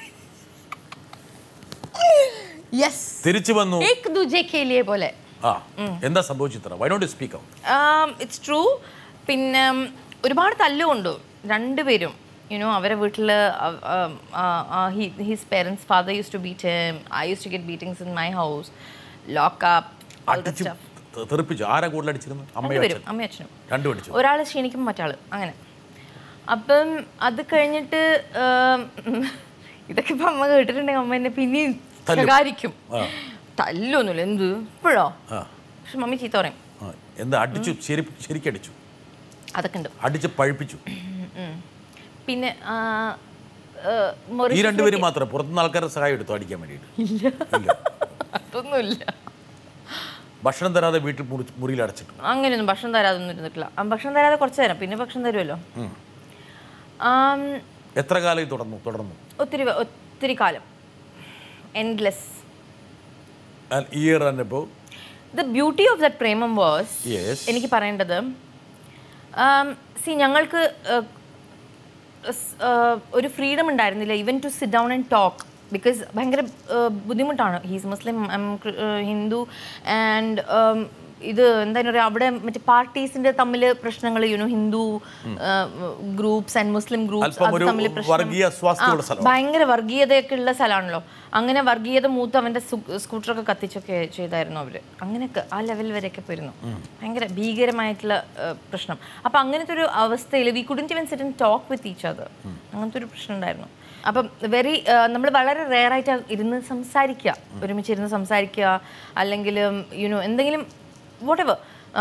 Yes. തിരിച്ചു വന്നു. एक दूजे के लिए പോലെ. എന്താ സംഭവിച്ചിത്ര? Why don't you speak out? It's true. പിന്നെ ഒരുപാട് തല്ലുകൊണ്ടു രണ്ടുപേരും. അവരെ വീട്ടിൽ his parents father use to beat him. I used to get beatings in my house. Lock up. All that stuff. തെറിപ്പിച്ചു. ആരാ കൂടുതൽ അടിച്ചിരുന്നു? അമ്മയും അച്ഛനും. രണ്ടും അടിച്ചു. ഒരാൾ ക്ഷീണിക്കുമ്പോൾ മറ്റാൾ അങ്ങനെ. അപ്പം അത് കഴിഞ്ഞിട്ട് ഇതൊക്കെ ഇപ്പം അമ്മ കേട്ടിട്ടുണ്ടെങ്കിൽ അമ്മ എന്നെ പിന്നെയും ശകാരിക്കും. തല്ലൊന്നുമില്ല. എന്ത് ഇപ്പോഴോ? പക്ഷെ മമ്മി ചീത്ത പറയും. എന്താ അടിച്ചു? ശരിക്കടിച്ചു? അതൊക്കെ ഉണ്ട്. അടിച്ച് പഴിപ്പിച്ചു. പിന്നെ ഈ രണ്ടുപേരും മാത്രം പുറത്തുനിന്ന് ആൾക്കാരുടെ സഹായം എടുത്തു അടിക്കാൻ വേണ്ടിയിട്ട്? അതൊന്നുമില്ല. ഭക്ഷണം തരാതെ വീട്ടിൽ മുറിയിൽ അടച്ചിട്ടു? അങ്ങനെയൊന്നും ഭക്ഷണം തരാതെ ഒന്നും ഇരുന്നിട്ടില്ല. ഭക്ഷണം തരാതെ കുറച്ച് നേരം, പിന്നെ ഭക്ഷണം തരുമല്ലോ. എത്ര കാലം തുടർന്നു? ഒത്തിരി കാലം. Endless. And Iyer and Nebo. The beauty of that premam was, Yes. എനിക്ക് പറയേണ്ടത്, ഞങ്ങൾക്ക് ഒരു ഫ്രീഡം ഉണ്ടായിരുന്നില്ല even to sit down and talk because ഭയങ്കര ബുദ്ധിമുട്ടാണ്. ഹീസ് മുസ്ലിം, ഹിന്ദു ആൻഡ് ഇത് എന്താ പറയുക, അവിടെ മറ്റേ പാർട്ടീസിന്റെ തമ്മിൽ പ്രശ്നങ്ങൾ, Hindu groups and Muslim groups തമ്മിൽ പ്രശ്നം, ഭയങ്കര വർഗീയതയൊക്കെ ഉള്ള സ്ഥലമാണല്ലോ. അങ്ങനെ വർഗീയത മൂത്ത് അവൻ്റെ സ്കൂട്ടറൊക്കെ കത്തിച്ചൊക്കെ ചെയ്തായിരുന്നു അവർ. അങ്ങനെയൊക്കെ ആ ലെവൽ വരെയൊക്കെ പോയിരുന്നു. ഭയങ്കര ഭീകരമായിട്ടുള്ള പ്രശ്നം. അപ്പം അങ്ങനത്തെ ഒരു അവസ്ഥയിൽ we couldn't even sit and talk with each other. അങ്ങനത്തെ ഒരു പ്രശ്നം ഉണ്ടായിരുന്നു. അപ്പം നമ്മൾ വളരെ റെയറായിട്ട് ഇരുന്ന് സംസാരിക്കുക, ഒരുമിച്ചിരുന്ന് സംസാരിക്കുക, അല്ലെങ്കിൽ എന്തെങ്കിലും whatever.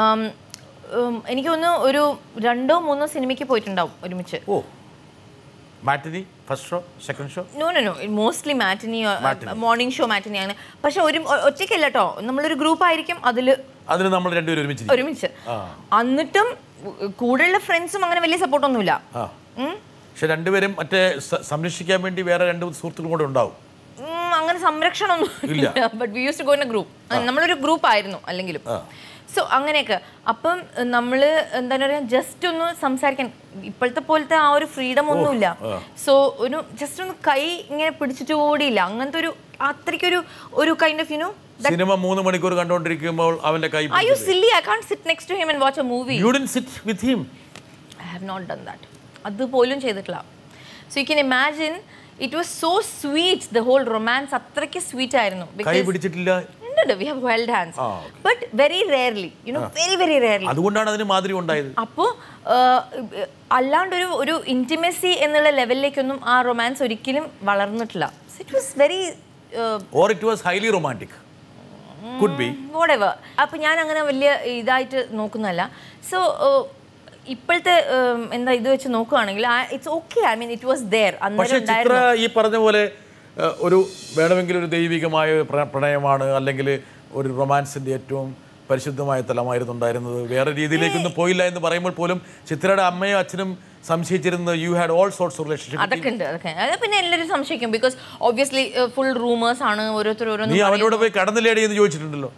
എനിക്ക് തോന്നുന്നു ഒരു 2 or 3 സിനിമയ്ക്ക് പോയിട്ടുണ്ടാവും ഒരുമിച്ച്. Matinee, first show, second show? No, mostly matinee, morning show matinee അങ്ങനെ. പക്ഷെ ഒറ്റയ്ക്കല്ല കേട്ടോ, നമ്മളൊരു ഗ്രൂപ്പ് ആയിരിക്കും, അതിൽ നമ്മൾ രണ്ടുപേരും ഒരുമിച്ച്. എന്നിട്ടും കൂടെയുള്ള ഫ്രണ്ട്സും അങ്ങനെ വലിയ സപ്പോർട്ടൊന്നുമില്ല. പക്ഷെ രണ്ടുപേരും മറ്റേ സംരക്ഷിക്കാൻ വേണ്ടി വേറെ 2 സുഹൃത്തുക്കളും കൂടെ ഉണ്ടാവും. അങ്ങനെ സംരക്ഷണമൊന്നും ഇല്ല. But we used to go in a group. നമ്മളൊരു ഗ്രൂപ്പ് ആയിരുന്നു അല്ലെങ്കിലും. സോ അങ്ങനെയൊക്കെ. അപ്പം നമ്മൾ എന്താ പറയുക, ജസ്റ്റ് ഒന്ന് സംസാരിക്കാൻ ഇപ്പോഴത്തെ പോലത്തെ ആ ഒരു ഫ്രീഡം ഒന്നുമില്ല. സോ ജസ്റ്റ് ഒന്ന് കൈ ഇങ്ങനെ പിടിച്ചിട്ട് കൂടിയില്ല. അങ്ങനത്തെ ഒരു അത്രയ്ക്കൊരു കൈൻഡ് ഓഫ് സിനിമ 3 മണിക്കൂർ കണ്ടുകൊണ്ടിരിക്കുമ്പോൾ അവന്റെ കൈ Are you silly? I can't sit next to him and watch a movie. You didn't sit with him? I have not done that. അതുപോലും ചെയ്തിട്ടില്ല. So you can imagine, it was so sweet, the whole romance അത്രയ്ക്ക് sweet ആയിരുന്നു. കൈ പിടിച്ചിട്ടില്ല? We have held hands, but very rarely, very rarely. അതുകൊണ്ടാണ് അതിന് മാതിരി ഉണ്ടായത്. അപ്പോൾ അല്ലാണ്ട് ഒരു ഇന്റിമസി എന്നുള്ള ലെവലിലേക്കൊന്നും ആ റൊമാൻസ് ഒരിക്കലും വളർന്നിട്ടില്ല. It was very or it was highly romantic, could be whatever. അപ്പോൾ ഞാൻ അങ്ങനെ വലിയ ഇതായിട്ട് നോക്കുന്നല്ല. സോ ഇപ്പോഴത്തെ എന്താ ഇത് വെച്ച് നോക്കുകയാണെങ്കിൽ it's okay. I mean it was there. പക്ഷേ ചിത്ര ഈ പറഞ്ഞ പോലെ ഒരു വേണമെങ്കിൽ ഒരു ദൈവികമായ പ്രണയമാണ്, അല്ലെങ്കിൽ ഒരു റൊമാൻസിൻ്റെ ഏറ്റവും പരിശുദ്ധമായ തലമായിരുന്നു ഉണ്ടായിരുന്നത്. വേറെ രീതിയിലേക്കൊന്നും പോയില്ല എന്ന് പറയുമ്പോൾ പോലും ചിത്രയുടെ അമ്മയും അച്ഛനും സംശയിച്ചിരുന്നത് you had all sorts of relationship. അതൊക്കെ ഉണ്ട്. അത് പിന്നെ എല്ലാവരും സംശയിക്കും, ബിക്കോസ് ഒബ്വിയസ്ലി ഫുൾ റൂമേഴ്സ് ആണ്. ഓരോരുത്തരും നീ അവനോട് പോയി കടന്നില്ലേടി എന്ന് ചോദിച്ചിട്ടുണ്ടല്ലോ?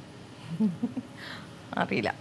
അറിയില്ല.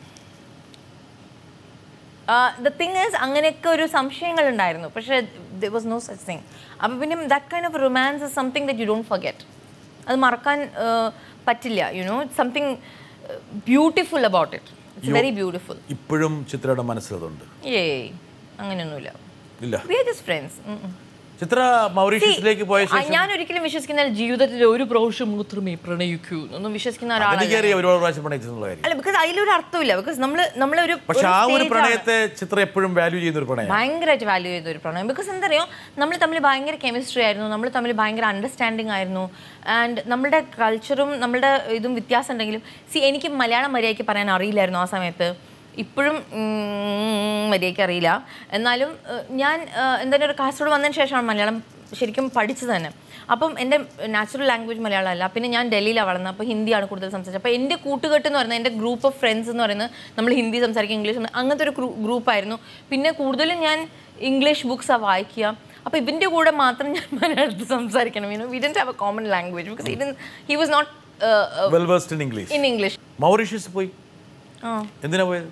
The thing is, അങ്ങനെയൊക്കെ ഒരു സംശയങ്ങൾ ഉണ്ടായിരുന്നു. പക്ഷേ there was no such thing. അപ്പോൾ പിന്നെ that kind of romance is something that you don't forget. അത് മറക്കാൻ പറ്റില്ല. It's something beautiful about it. It's very beautiful. ഇപ്പോഴും ചിത്രയുടെ മനസ്സിലുണ്ട്? അങ്ങനെയൊന്നുമില്ല. ഇല്ല. We are just friends. ചിത്ര മൗറീഷ്യസിലേക്ക് പോയ ശേഷം ഞാൻ ഒരിക്കലും വിശ്വസിക്കുന്ന ജീവിതത്തിൽ ഒരു പ്രാവശ്യം മാത്രമേ പ്രണയിക്കൂ എന്നൊന്നും വിശ്വസിക്കുന്ന ഒരാളല്ല. അല്ല, ബിക്കോസ് അതിലൊരു അർത്ഥമില്ല. ബിക്കോസ് നമ്മളൊരു പക്ഷെ ആ ഒരു പ്രണയത്തെ ചിത്ര എപ്പോഴും വാല്യൂ ചെയ്യുന്ന ഒരു പ്രണയം, ഭയങ്കരമായിട്ട് വാല്യൂ ചെയ്ത ഒരു പ്രണയം. ബിക്കോസ് എന്താ അറിയോ, നമ്മൾ തമ്മിൽ ഭയങ്കര കെമിസ്ട്രി ആയിരുന്നു, നമ്മൾ തമ്മിൽ ഭയങ്കര അണ്ടർസ്റ്റാൻഡിങ് ആയിരുന്നു. ആൻഡ് നമ്മുടെ കൾച്ചറും നമ്മളുടെ ഇതും വ്യത്യാസം ഉണ്ടെങ്കിലും എനിക്ക് മലയാളം മര്യാദയ്ക്ക് പറയാൻ അറിയില്ലായിരുന്നു ആ സമയത്ത്. ഇപ്പോഴും മര്യാദയ്ക്ക് അറിയില്ല. എന്നാലും ഞാൻ എന്തായാലും ഒരു കാസർഗോഡ് വന്നതിന് ശേഷമാണ് മലയാളം ശരിക്കും പഠിച്ചത് തന്നെ. അപ്പം എൻ്റെ നാച്ചുറൽ ലാംഗ്വേജ് മലയാളം അല്ല. പിന്നെ ഞാൻ ഡൽഹിയിലാണ് വളർന്നത്. അപ്പോൾ ഹിന്ദിയാണ് കൂടുതൽ സംസാരിച്ചത്. അപ്പോൾ എൻ്റെ കൂട്ടുകെട്ട് എന്ന് പറയുന്നത്, എൻ്റെ ഗ്രൂപ്പ് ഓഫ് ഫ്രണ്ട്സ് എന്ന് പറയുന്നത് നമ്മൾ ഹിന്ദി സംസാരിക്കുക, ഇംഗ്ലീഷ്, അങ്ങനത്തെ ഒരു ഗ്രൂപ്പായിരുന്നു. പിന്നെ കൂടുതലും ഞാൻ ഇംഗ്ലീഷ് ബുക്സാണ് വായിക്കുക. അപ്പോൾ ഇവൻ്റെ കൂടെ മാത്രം ഞാൻ മലയാളത്തിൽ സംസാരിക്കണം. We didn't have a common language because he was not well versed in English. Mauritius പോയി എന്തിനാ പോയത്?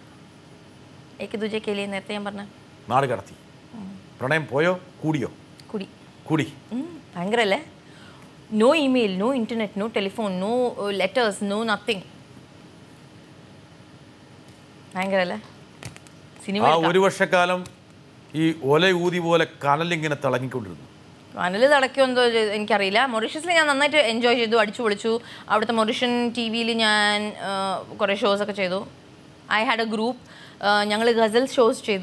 നേരത്തെ ഞാൻ പറഞ്ഞ നാട് കടത്തി. പ്രണയം പോയോ കൂടിയോ? കൂടി. ഭയങ്കര അല്ലേ? No email, no internet, no telephone, no letters, no nothing. ഭയങ്കര അല്ലേ? സിനിമ ഒരു വർഷക്കാലം ഈ ഒല ഊതി പോലെ കനലിങ്ങനെ തിളങ്ങിക്കൊണ്ടിരുന്നു. കനൽ തിളയ്ക്കോ എന്തോ എനിക്കറിയില്ല. മൊറീഷ്യസിൽ ഞാൻ നന്നായിട്ട് എൻജോയ് ചെയ്തു, അടിച്ചു പൊളിച്ചു. അവിടുത്തെ മൊറീഷ്യൻ TV-യിൽ ഞാൻ കുറേ ഷോസൊക്കെ ചെയ്തു. I had a group. ഞങ്ങൾ ഗസൽ ഷോസ് ചെയ്തു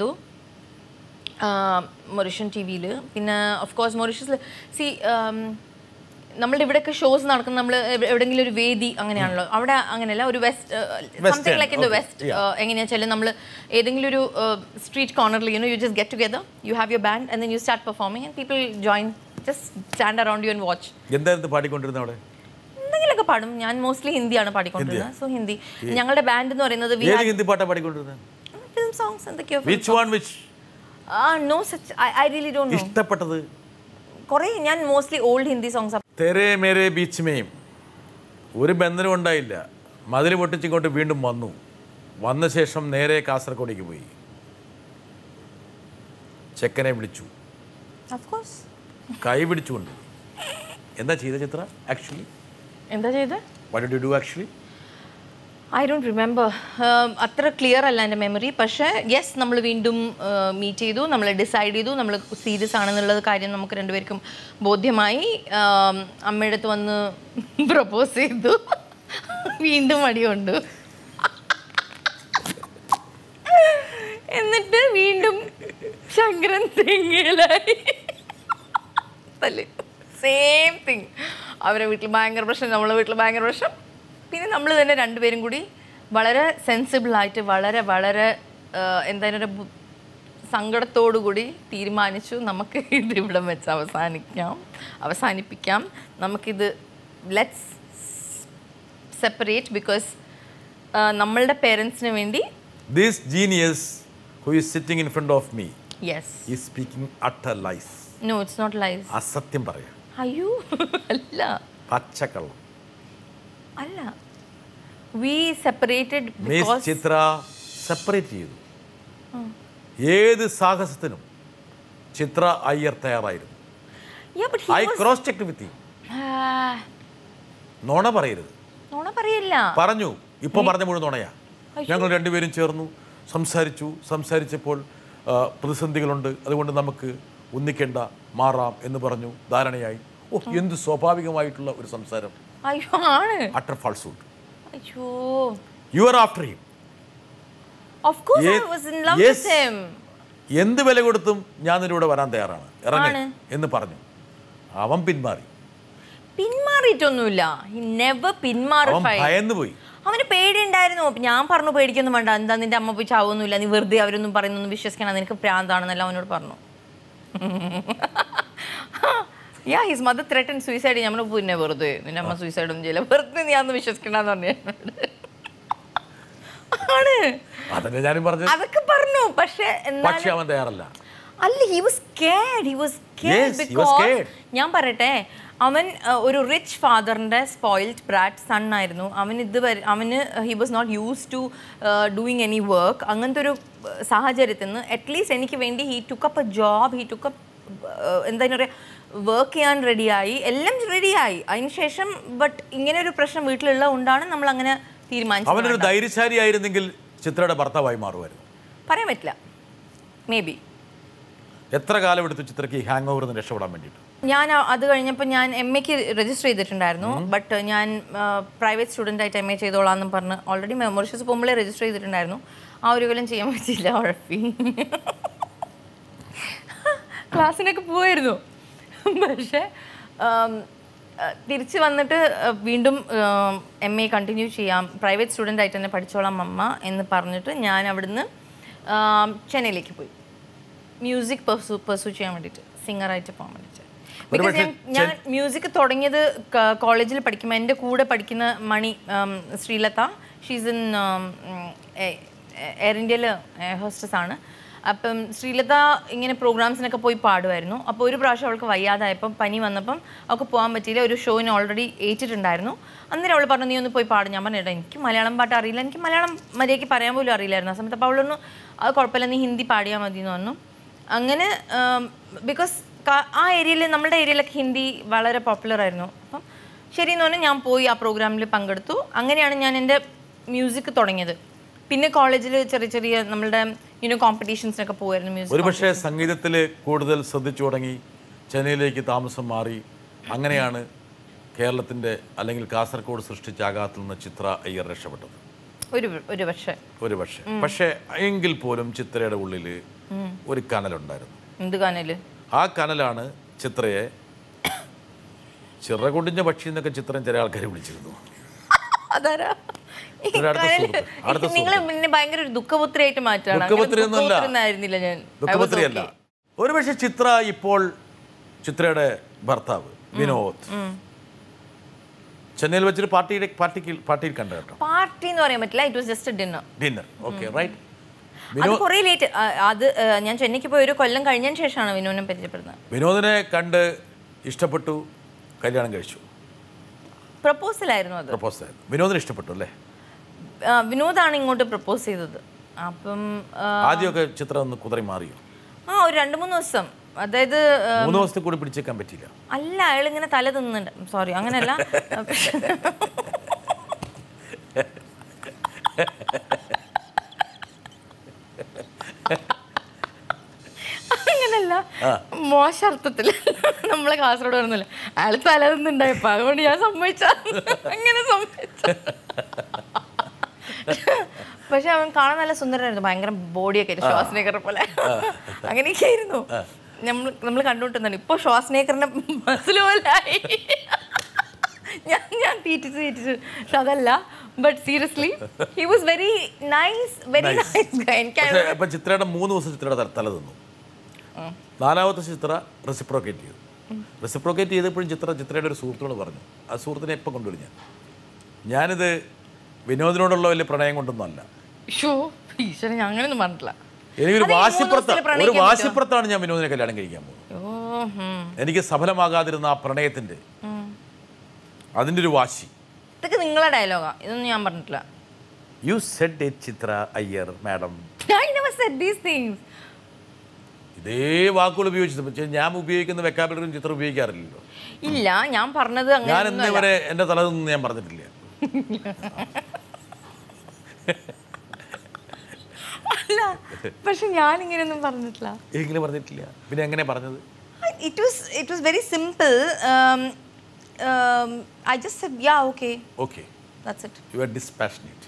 മൊറീഷ്യൻ TV-യിൽ. പിന്നെ ഓഫ് കോഴ്സ് മൊറീഷ്യസിൽ നമ്മളുടെ ഇവിടെയൊക്കെ ഷോസ് നടക്കുന്ന, നമ്മൾ എവിടെയെങ്കിലും ഒരു വേദി അങ്ങനെയാണല്ലോ. അവിടെ അങ്ങനെയല്ല, ഒരു something like in the west. എങ്ങനെയാണെന്ന് വെച്ചാൽ നമ്മൾ ഏതെങ്കിലും ഒരു സ്ട്രീറ്റ് കോർണറിൽ you just get together, you have your band and then you start performing and people join, just stand around you and watch. എന്തായിരുന്നു പാടിക്കൊണ്ടിരുന്നത് അവിടെ? എന്തെങ്കിലുമൊക്കെ പാടും. ഞാൻ മോസ്റ്റ്ലി ഹിന്ദിയാണ് പാടിക്കൊണ്ടിരുന്നത്. സോ ഹിന്ദി. ഞങ്ങളുടെ ബാൻഡ് എന്ന് പറയുന്നത് ഹിന്ദി പാട്ടാണ് പാടിക്കൊണ്ടിരുന്നത്. ഫിലിം സോങ്സ് എന്തൊക്കെയോ. Which one? No such. I really don't know. ഇഷ്ടപ്പെട്ടത് കുറേ. ഞാൻ mostly old Hindi songs. Tere Mere Beech Mein ഒരു ബന്ധനം ഉണ്ടായില്ല. മതിൽ പൊട്ടിച്ചിങ്ങോട്ട് വീണ്ടും വന്നു. വന്ന ശേഷം നേരെ കാസർഗോഡേക്ക് പോയി. ചെക്കനെ വിളിച്ചു, കൈ പിടിച്ചുകൊണ്ട്. എന്താ ചെയ്ത ചിത്ര ആക്ച്വലി? എന്താ ചെയ്ത്? What did you do actually? I don't remember. അത്ര ക്ലിയർ അല്ല എൻ്റെ മെമ്മറി. പക്ഷേ യെസ്, നമ്മൾ വീണ്ടും മീറ്റ് ചെയ്തു, നമ്മൾ ഡിസൈഡ് ചെയ്തു നമ്മൾ സീരിയസ് ആണെന്നുള്ളത് കാര്യം നമുക്ക് രണ്ടുപേർക്കും ബോധ്യമായി. അമ്മയുടെ അടുത്ത് വന്ന് പ്രപ്പോസ് ചെയ്തു, വീണ്ടും അടിയുണ്ട്. എന്നിട്ട് വീണ്ടും ശങ്കരൻ തെങ്ങയിലായി. Same thing. അവരെ വീട്ടിൽ ഭയങ്കര പ്രശ്നം, നമ്മളെ വീട്ടിൽ ഭയങ്കര പ്രശ്നം. പിന്നെ നമ്മൾ തന്നെ രണ്ടുപേരും കൂടി വളരെ സെൻസിബിളായിട്ട് വളരെ വളരെ എന്തായാലും സങ്കടത്തോടു കൂടി തീരുമാനിച്ചു, നമുക്ക് ഇത് ഇവിടെ വെച്ച് അവസാനിപ്പിക്കാം. നമുക്കിത് ലെറ്റ്സ് സെപ്പറേറ്റ്. ബിക്കോസ് നമ്മളുടെ പേരൻസിന് വേണ്ടി This genius who is sitting in front of me is speaking utter lies. No, it's not lies. അസത്യം പറയാ. അയ്യോ അല്ല, പച്ചക്കള്ളം അല്ല. We separated Miss because Chithra separate ചെയ്തു. ഏത് സാഹസത്തിനും ചിത്ര അയ്യർ തയ്യാറായിരുന്നു. Yeah, but he I was cross checked with him. നോണ പറയരുത്. നോണ പറയില്ല. പറഞ്ഞു. ഇപ്പം പറഞ്ഞ മുഴുവൻ നോണയാ. ഞങ്ങൾ രണ്ടുപേരും ചേർന്നു സംസാരിച്ചപ്പോൾ പ്രതിസന്ധികളുണ്ട്, അതുകൊണ്ട് നമുക്ക് ഒന്നിക്കേണ്ട, മാറാം എന്ന് പറഞ്ഞു, ധാരണയായി. ഓ, എന്ത് സ്വാഭാവികമായിട്ടുള്ള ഒരു സംസാരം. അയ്യോ ആണ്. Utter falsehood. അയ്യോ. You are after him. Of course I was in love with him. എന്ത് വില കൊടുത്തും ഞാൻ നിന്നോട് വരാൻ തയ്യാറാണ്, ഇറങ്ങ് എന്ന് പറഞ്ഞു. അവൻ പിന്മാറിയിട്ടൊന്നുമില്ല. He never പിന്മാറിപ്പോയി. ഭയന്നു പോയി. അവന് പേടിയുണ്ടായിരുന്നു. ഞാൻ പറഞ്ഞു പേടിക്കൊന്നും വേണ്ട, എന്താ നിന്റെ അമ്മ പോയി ചാവൊന്നുമില്ല, നീ വെറുതെ അവരൊന്നും പറയുന്നൊന്നും വിശ്വസിക്കണം, നിനക്ക് പ്രാന്താണെന്നല്ല അവനോട് പറഞ്ഞു. Yeah, his mother threaten suicide. നമ്മൾ പിന്നെ വെറുതെ നിന്റെ അമ്മ സൂയിസൈഡ് ഒന്നും ചെയ്യില്ല, വെറുതെ നീ അന്ന് വിശ്വസിക്കണ്ടെന്ന് പറഞ്ഞു. ആണ് അതൊക്കെ പറഞ്ഞു. പക്ഷെ അവൻ തയ്യാറല്ല. അല്ല, he was scared because ഞാൻ പറയട്ടെ, അവൻ ഒരു റിച്ച് ഫാദറിൻ്റെ സ്പോയിൽഡ് ബ്രാറ്റ് സൺ ആയിരുന്നു. അവന് he was not used to doing any work. അങ്ങനത്തെ ഒരു സാഹചര്യത്തിൽ നിന്ന് അറ്റ്ലീസ്റ്റ് എനിക്ക് വേണ്ടി he took up a job, he took up എന്താ പറയുക, വർക്ക് ചെയ്യാൻ റെഡിയായി, എല്ലാം റെഡിയായി. അതിനുശേഷം ബട്ട് ഇങ്ങനെ ഒരു പ്രശ്നം വീട്ടിലുള്ള കൊണ്ടാണ് നമ്മൾ അങ്ങനെ തീരുമാനിച്ചത്. അവനൊരു ധൈര്യശാലി ആയിരുന്നെങ്കിൽ ചിത്രയുടെ ഭർത്താവായി മാറുമായിരുന്നു. പറയാൻ പറ്റില്ല, മേ ബി. എത്ര കാലം എടുത്തു ചിത്രയ്ക്ക് ഹാങ് ഓവറിൽ നിന്ന് രക്ഷപ്പെടാൻ വേണ്ടിയിട്ട്? ഞാൻ അത് കഴിഞ്ഞപ്പോൾ ഞാൻ MA-ക്ക് രജിസ്റ്റർ ചെയ്തിട്ടുണ്ടായിരുന്നു. ബട്ട് ഞാൻ പ്രൈവറ്റ് സ്റ്റുഡൻ്റായിട്ട് MA ചെയ്തോളാമെന്നും പറഞ്ഞ് ഓൾറെഡി മെമ്മോറിഷ്യസ് പോകുമ്പോഴേ രജിസ്റ്റർ ചെയ്തിട്ടുണ്ടായിരുന്നു. ആ ഒരു കൊല്ലം ചെയ്യാൻ പറ്റിയില്ല, ഉഴപ്പി. ക്ലാസ്സിനൊക്കെ പോവായിരുന്നു. പക്ഷേ തിരിച്ച് വന്നിട്ട് വീണ്ടും MA കണ്ടിന്യൂ ചെയ്യാം, പ്രൈവറ്റ് സ്റ്റുഡൻ്റായിട്ട് തന്നെ പഠിച്ചോളാം അമ്മ എന്ന് പറഞ്ഞിട്ട് ഞാൻ അവിടുന്ന് ചെന്നൈയിലേക്ക് പോയി മ്യൂസിക് പെർസ്യൂ ചെയ്യാൻ വേണ്ടിയിട്ട്, സിംഗറായിട്ട് പോകാൻ വേണ്ടിയിട്ട്. ബിക്കോസ് ഞാൻ മ്യൂസിക് തുടങ്ങിയത് കോളേജിൽ പഠിക്കുമ്പോൾ എൻ്റെ കൂടെ പഠിക്കുന്ന Mani Sreelatha, she's in air ഇന്ത്യയിൽ ഹോസ്റ്റസ് ആണ്. അപ്പം ശ്രീലത ഇങ്ങനെ പ്രോഗ്രാംസിനൊക്കെ പോയി പാടുമായിരുന്നു. അപ്പോൾ ഒരു പ്രാവശ്യം അവൾക്ക് വയ്യാതായപ്പം, പനി വന്നപ്പം അവൾക്ക് പോകാൻ പറ്റിയില്ല. ഒരു ഷോയിന് ഓൾറെഡി ഏറ്റിട്ടുണ്ടായിരുന്നു. അന്നേരം അവൾ പറഞ്ഞു, നീ ഒന്ന് പോയി പാടും. ഞാൻ പറഞ്ഞു, എനിക്ക് മലയാളം പാട്ട് അറിയില്ല, എനിക്ക് മലയാളം മര്യാദയ്ക്ക് പറയാൻ പോലും അറിയില്ലായിരുന്നു ആ സമയത്ത്. അപ്പോൾ അവളൊന്നും അത് കുഴപ്പമില്ല, നീ ഹിന്ദി പാടിയാൽ മതി എന്ന് പറഞ്ഞു. അങ്ങനെ ബിക്കോസ് ആ ഏരിയയിൽ, നമ്മുടെ ഏരിയയിലൊക്കെ ഹിന്ദി വളരെ പോപ്പുലർ ആയിരുന്നു. അപ്പം ശരി എന്ന് പറഞ്ഞാൽ ഞാൻ പോയി ആ പ്രോഗ്രാമിൽ പങ്കെടുത്തു. അങ്ങനെയാണ് ഞാൻ എൻ്റെ മ്യൂസിക് തുടങ്ങിയത്. പിന്നെ കോളേജിൽ ചെറിയ ചെറിയ നമ്മളുടെ കോമ്പറ്റീഷൻസിനൊക്കെ പോകുമായിരുന്നു മ്യൂസിക്. ഒരു പക്ഷേ സംഗീതത്തിൽ കൂടുതൽ ശ്രദ്ധിച്ചു തുടങ്ങി, ചെന്നൈയിലേക്ക് താമസം മാറി. അങ്ങനെയാണ് കേരളത്തിൻ്റെ അല്ലെങ്കിൽ കാസർഗോഡ് സൃഷ്ടിച്ച ആഘാതത്തിൽ നിന്ന് ചിത്ര അയ്യർ രക്ഷപ്പെട്ടത്. ഒരു പക്ഷേ പക്ഷേ എങ്കിൽ പോലും ചിത്രയുടെ ഉള്ളിൽ ഒരു കനലുണ്ടായിരുന്നു. എന്ത് കനല്? ആ കനലാണ് ചിത്രയെ ചിറകൊടിഞ്ഞ പക്ഷി എന്നൊക്കെ ചിത്രം ചില ആൾക്കാർ വിളിച്ചിരുന്നു. അതാരാ? നിങ്ങൾ പിന്നെ ഭയങ്കര ഒരു ദുഃഖപുത്രിയായിട്ട് മാറ്റാണ്. ദുഃഖപുത്രിയല്ല. ഒരുപക്ഷെ ചിത്ര ഇപ്പോൾ, ചിത്രയുടെ ഭർത്താവ് വിനോദ് ചെന്നൈയിൽ വെച്ചൊരു പാർട്ടിയിൽ കണ്ടു കേട്ടോ. പാർട്ടി എന്ന് പറയാൻ പറ്റില്ല, it was just dinner. Okay, right. അത് കുറേ ലേറ്റ്. അത് ഞാൻ ചെന്നൈക്ക് പോയി ഒരു കൊല്ലം കഴിഞ്ഞതിന് ശേഷമാണ് വിനോദിനെ പരിചയപ്പെടുന്നത്. വിനോദിനെ കണ്ട് ഇഷ്ടപ്പെട്ടു, കല്യാണം കഴിച്ചു. പ്രപ്പോസലായിരുന്നു അത്. പ്രപ്പോസലായിരുന്നു. വിനോദിന് ഇഷ്ടപ്പെട്ടു അല്ലേ? വിനോദാണ് ഇങ്ങോട്ട് പ്രപ്പോസ് ചെയ്തത്. അപ്പം ആദ്യമൊക്കെ ചിത്രം ഒന്ന് കുതറി മാറിയോ? ഒരു 2-3 ദിവസം, അതായത് 3 ദിവസത്തിൽ കൂടി പിടിച്ചേക്കാൻ പറ്റിയില്ല. അല്ല, അയാളിങ്ങനെ തല തിന്നുന്നുണ്ട്. സോറി, അങ്ങനെയല്ല. അങ്ങനല്ല, മോശർത്ഥത്തില്. നമ്മളെ കാസർഗോഡ് വരുന്നില്ല, അയാൾ തല തിന്നുണ്ടായപ്പോ അതുകൊണ്ട് ഞാൻ സമ്മതിച്ച, അങ്ങനെ സമ്മതിച്ച. പക്ഷെ അവൻ കാണാൻ നല്ല സുന്ദരനായിരുന്നു, ഭയങ്കര ബോഡിയൊക്കെ ആയിരുന്നു, ശ്വാസനേക്കറെ പോലെ. അങ്ങനെയൊക്കെ ആയിരുന്നു നമ്മൾ കണ്ടുകൊണ്ടിരുന്നുണ്ട്. ഇപ്പൊ ശ്വാസനേക്കറിന്റെ മസിൽ പോലായി. ഞാൻ തീറ്റിച്ച് പക്ഷെ അതല്ല. But seriously he was very nice, very nice guy. ഇപ്പൊ ചിത്രയുടെ 3 ദിവസം ചിത്രയുടെ തല തിന്നു. 4ാമത്തെ ചിത്ര റെസിപ്രോക്കേറ്റ് ചെയ്തു. റെസിപ്രോക്കേറ്റ് ചെയ്തപ്പോഴും ചിത്രയുടെ ഒരു സുഹൃത്തിനോട് പറഞ്ഞു. ആ സുഹൃത്തിനെ എപ്പോൾ കൊണ്ടുവരും ഞാനിത് വിനോദിനോടുള്ള വലിയ പ്രണയം കൊണ്ടൊന്നും അല്ല. അങ്ങനെയൊന്നും പറഞ്ഞിട്ടില്ല. എനിക്കൊരു വാശിപ്പുറത്താണ് ഞാൻ വിനോദിനെ കല്യാണം കഴിക്കാൻ പോകുന്നത്. എനിക്ക് സഫലമാകാതിരുന്ന ആ പ്രണയത്തിന്റെ അതിന്റെ ഒരു വാശി. ഇതൊക്കെ നിങ്ങളുടെ ഡയലോഗാ, ഇതൊന്നും ഞാൻ പറഞ്ഞിട്ടില്ല. You said it, Chithra, Iyer, madam. I never said these things. ഇതേ വാക്കുകൾ ഉപയോഗിച്ചത് ഞാൻ ഉപയോഗിക്കുന്ന വെക്കാബിലറിയും ചിത്രം ഉപയോഗിക്കാറില്ലല്ലോ. ഇല്ല, ഞാൻ പറഞ്ഞത് ഞാൻ ഇന്നേ വരെ എൻ്റെ തലതൊന്നും ഞാൻ പറഞ്ഞിട്ടില്ല. അല്ല, പക്ഷെ ഞാൻ ഇങ്ങനെയൊന്നും പറഞ്ഞിട്ടില്ല. എങ്ങനെ പറഞ്ഞിട്ടില്ല? പിന്നെ എങ്ങനെ പറഞ്ഞത്? It was very simple. I just said yeah, okay. Okay. That's it. You are dispassionate.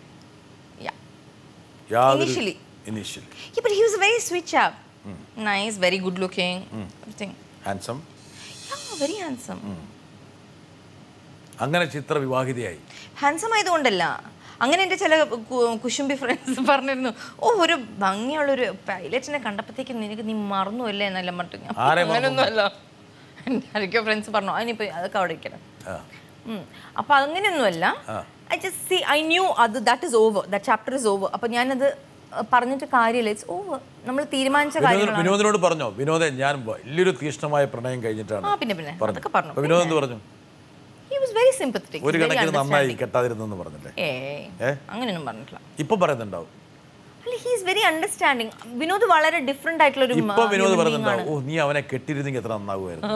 Yeah. Initially. Yeah, but he was a very sweet chap. Nice, very good looking. Everything. Handsome? Yeah, very handsome. അങ്ങനെ ചിത്ര വിവാഹിതയായി. Handsome ആയതുകൊണ്ടല്ല, അങ്ങനെ എൻ്റെ ചില കുശുംബി friends പറഞ്ഞിരുന്നു, ഒരു ഭംഗിയുള്ളൊരു പൈലറ്റിനെ കണ്ടപ്പോഴത്തേക്കും നിനക്ക് നീ മറന്നു അല്ലേ എന്നെല്ലാം പറഞ്ഞു. അങ്ങനെയൊന്നും അല്ല, ആരൊക്കെയോ ഫ്രണ്ട്സ് പറഞ്ഞു. അതിനിപ്പോൾ അതൊക്കെ അവിടെ ഇരിക്കണം. അപ്പോൾ അങ്ങനെയൊന്നുമല്ല. I knew that is over, that chapter is over. അപ്പോൾ ഞാനത് പറഞ്ഞിട്ട് കാര്യമില്ല, ഇറ്റ്സ് ഓവർ. നമ്മൾ തീരുമാനിച്ച കാര്യങ്ങളാണ്. വിനോദിനോട് പറഞ്ഞോ? വിനോദേ, ഞാൻ വലിയൊരു തീക്ഷ്ണമായ പ്രണയം കഴിഞ്ഞിട്ടാണ്. പിന്നെ അതൊക്കെ പറഞ്ഞു. വിനോദ് എന്ത് പറഞ്ഞു? He was very sympathetic. ഒരു കണക്കിന് നന്നായി കെട്ടാതിരുന്നെന്ന് പറഞ്ഞില്ലേ? അങ്ങനെയൊന്നും പറഞ്ഞിട്ടില്ല. ഇപ്പൊ പറയുന്നുണ്ടാവും. He is very understanding. Vinod വളരെ ഡിഫറെന്റ് ആയിട്ടുള്ള ഒരു ഇപ്പൊ വിനോദ് പറയുന്നുണ്ടാവും, ഓ നീ അവനെ കെട്ടിയിരുന്നെങ്കിൽ എത്ര നന്നാവുമായിരുന്നു.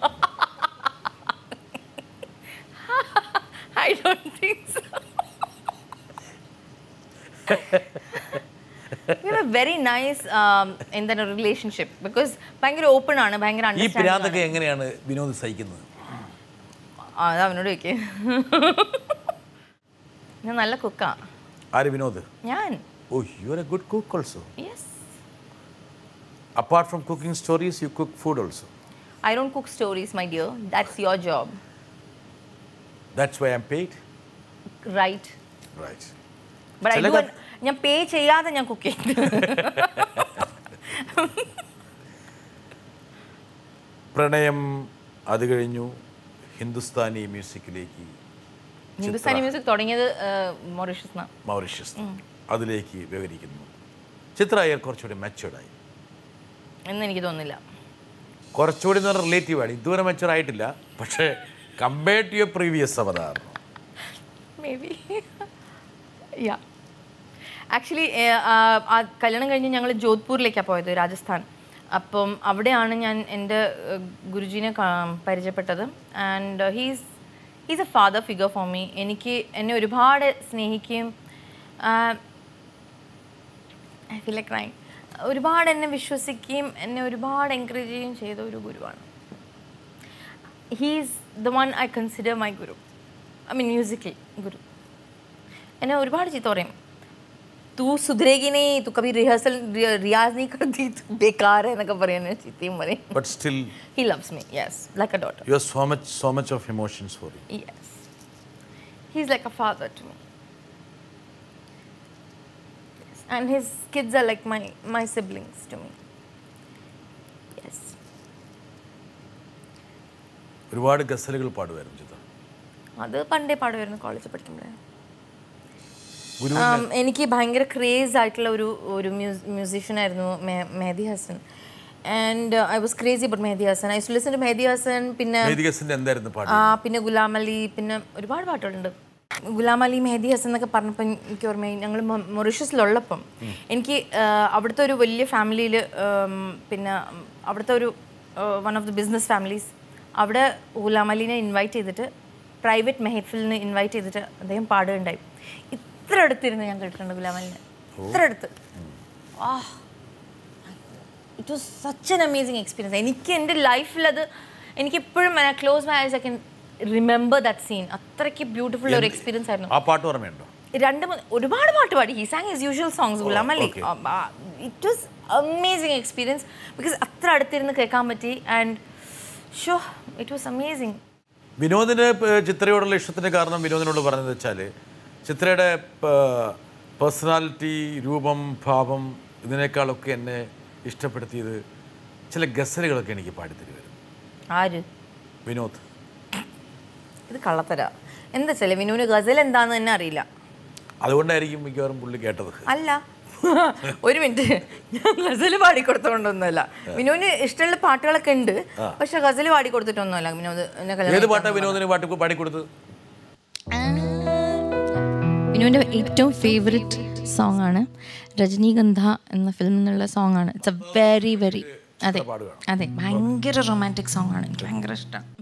I don't think so. We have a very nice relationship because ഭയങ്കര ഓപ്പൺ ആണ്, ഭയങ്കര അണ്ടർസ്റ്റാൻഡിംഗ്. ഈ പ്രാന്തൊക്കെ എങ്ങനെയാണ് വിനോദ് സഹിക്കുന്നത്? അത് അവനോട് ചോദിക്കേ. ഞാൻ നല്ല കുക്കാ. ആര്? വിനോദ്? ഞാൻ. Oh, you are a good cook also. Yes. Apart from cooking stories, you cook food also. I don't cook stories, my dear. That's your job. That's why I'm paid. Right. But I do. ഞാൻ പേ ചെയ്യാതെ ഞാൻ cook ചെയ്യും. പ്രണയം അത് കഴിഞ്ഞു ഹിന്ദുസ്ഥാനി മ്യൂസിക്കിലേക്ക്. Hindustani music തുടങ്ങിയത് Mauritius. അതിലേക്ക് വിവരിക്കുന്നു. ചിത്ര അയ്യർ കുറച്ചുകൂടി മെച്ചുവേർഡായി എന്ന് എനിക്ക് തോന്നുന്നില്ല. കുറച്ചുകൂടി എന്ന് പറഞ്ഞാൽ റിലേറ്റീവാണ്. ഇതുവരെ മെച്ചുവർ ആയിട്ടില്ല, പക്ഷേ കമ്പയർഡ് ടു യുവർ പ്രീവിയസ് അവതാരം മേ ബി. ആക്ച്വലി കല്യാണം കഴിഞ്ഞ് ഞങ്ങൾ ജോധ്പൂരിലേക്കാണ് പോയത്, രാജസ്ഥാൻ. അപ്പം അവിടെയാണ് ഞാൻ എൻ്റെ ഗുരുജീനെ പരിചയപ്പെട്ടത്. And he's a father figure for me. എന്നെ ഒരുപാട് സ്നേഹിക്കുകയും ഐ ഫീൽ ലൈക്ക് ക്രൈങ്, ഒരുപാട് എന്നെ വിശ്വസിക്കുകയും എന്നെ ഒരുപാട് എൻകറേജ് ചെയ്യുകയും ചെയ്ത ഒരു ഗുരുവാണ്. He's the one I consider my guru. I mean musical guru. എന്നെ ഒരുപാട് ചീത്ത പറയും, तू सुधरेगी नहीं, तू कभी रियाज नहीं करती, तू बेकार है എന്നൊക്കെ പറയുന്നത് ചീത്തയും പറയും. But still he loves me, yes, like a daughter. You have so much of emotions for him. Yes, he's like a father to me. Yes. And his kids are like my siblings to me. Yes. ഒരുപാട് ഗസലുകൾ പാടുമായിരുന്നു ചിത്ര. അത് പണ്ടേ പാടുമായിരുന്നു, കോളേജിൽ പഠിക്കുമ്പോഴേ. എനിക്ക് ഭയങ്കര craze ആയിട്ടുള്ള ഒരു മ്യൂസീഷ്യനായിരുന്നു Mehdi Hasan. and I was crazy about Mehdi Hasan. I used to listen to Mehdi Hasan. പിന്നെ ഗുലാം അലി, പിന്നെ ഒരുപാട് പാട്ടുകളുണ്ട്. ഗുലാം അലി, മെഹദി ഹസൻ എന്നൊക്കെ പറഞ്ഞപ്പോൾ എനിക്ക് ഓർമ്മയായി, ഞങ്ങൾ മൊറീഷ്യസിലുള്ളപ്പം എനിക്ക് അവിടുത്തെ ഒരു വലിയ ഫാമിലിയിൽ, പിന്നെ അവിടുത്തെ ഒരു one of the business families, അവിടെ ഗുലാം അലീനെ ഇൻവൈറ്റ് ചെയ്തിട്ട് പ്രൈവറ്റ് മെഹഫിലിന് ഇൻവൈറ്റ് ചെയ്തിട്ട് അദ്ദേഹം പാടുകയുണ്ടായി. ഇത്ര അടുത്തിരുന്ന് ഞാൻ കേട്ടിട്ടുണ്ട് ഗുലാം അലിനെ, ഇത്ര അടുത്ത്. It was such an amazing experience. എനിക്ക് എൻ്റെ ലൈഫിൽ അത് എനിക്കെപ്പോഴും close my eyes I can remember that scene. അത്രയ്ക്ക് ബ്യൂട്ടിഫുൾ ഒരു എക്സ്പീരിയൻസ് ആയിരുന്നു. ആ പാട്ട് ഓർമ്മയുണ്ടോ? ഒരുപാട് പാട്ട് പാടി. He San his usual songs Ghulam Ali. It was amazing experience because അത്ര അടുത്തിരുന്ന് കേൾക്കാൻ പറ്റി. And show it was amazing. വിനോദിന് ചിത്രയോടുള്ള ഇഷ്ടത്തിൻ്റെ കാരണം വിനോദിനോട് പറഞ്ഞതെന്ന് വെച്ചാൽ ചിത്രയുടെ പേഴ്സണാലിറ്റി, രൂപം, ഭാവം ഇതിനേക്കാളൊക്കെ എന്നെ ഇഷ്ടപ്പെടുത്തിയത് ചില ഗസലുകളൊക്കെ എനിക്ക് പാടിത്തരുമായിരുന്നു. ആര്? വിനോദ്. ഇത് കള്ളത്തര. എന്താ വെച്ചാൽ വിനുവിന് ഗസൽ എന്താണെന്ന് തന്നെ അറിയില്ല. അതുകൊണ്ടായിരിക്കും മിക്കവാറും പുള്ളി കേട്ടത്. അല്ല, ഒരു മിനിറ്റ്, ഞാൻ ഗസൽ പാടിക്കൊടുത്തോണ്ടൊന്നുമല്ല. വിനുവിന് ഇഷ്ടമുള്ള പാട്ടുകളൊക്കെ ഉണ്ട്, പക്ഷെ ഗസൽ പാടിക്കൊടുത്തിട്ടൊന്നുമല്ല വിനോദ്. ഏത് പാട്ടാണ് വിനോദിന് പാടിക്കൊടുത്തത്? വിനുവിൻ്റെ ഏറ്റവും ഫേവറേറ്റ് സോങ് ആണ് രജനീഗന്ധ എന്ന ഫിലിമിൽ നിന്നുള്ള സോങ് ആണ്. ഇറ്റ്സ് എ വെരി അതെ ഭയങ്കര റൊമാൻറ്റിക് സോങ് ആണ്. എനിക്ക് ഭയങ്കര ഇഷ്ടം.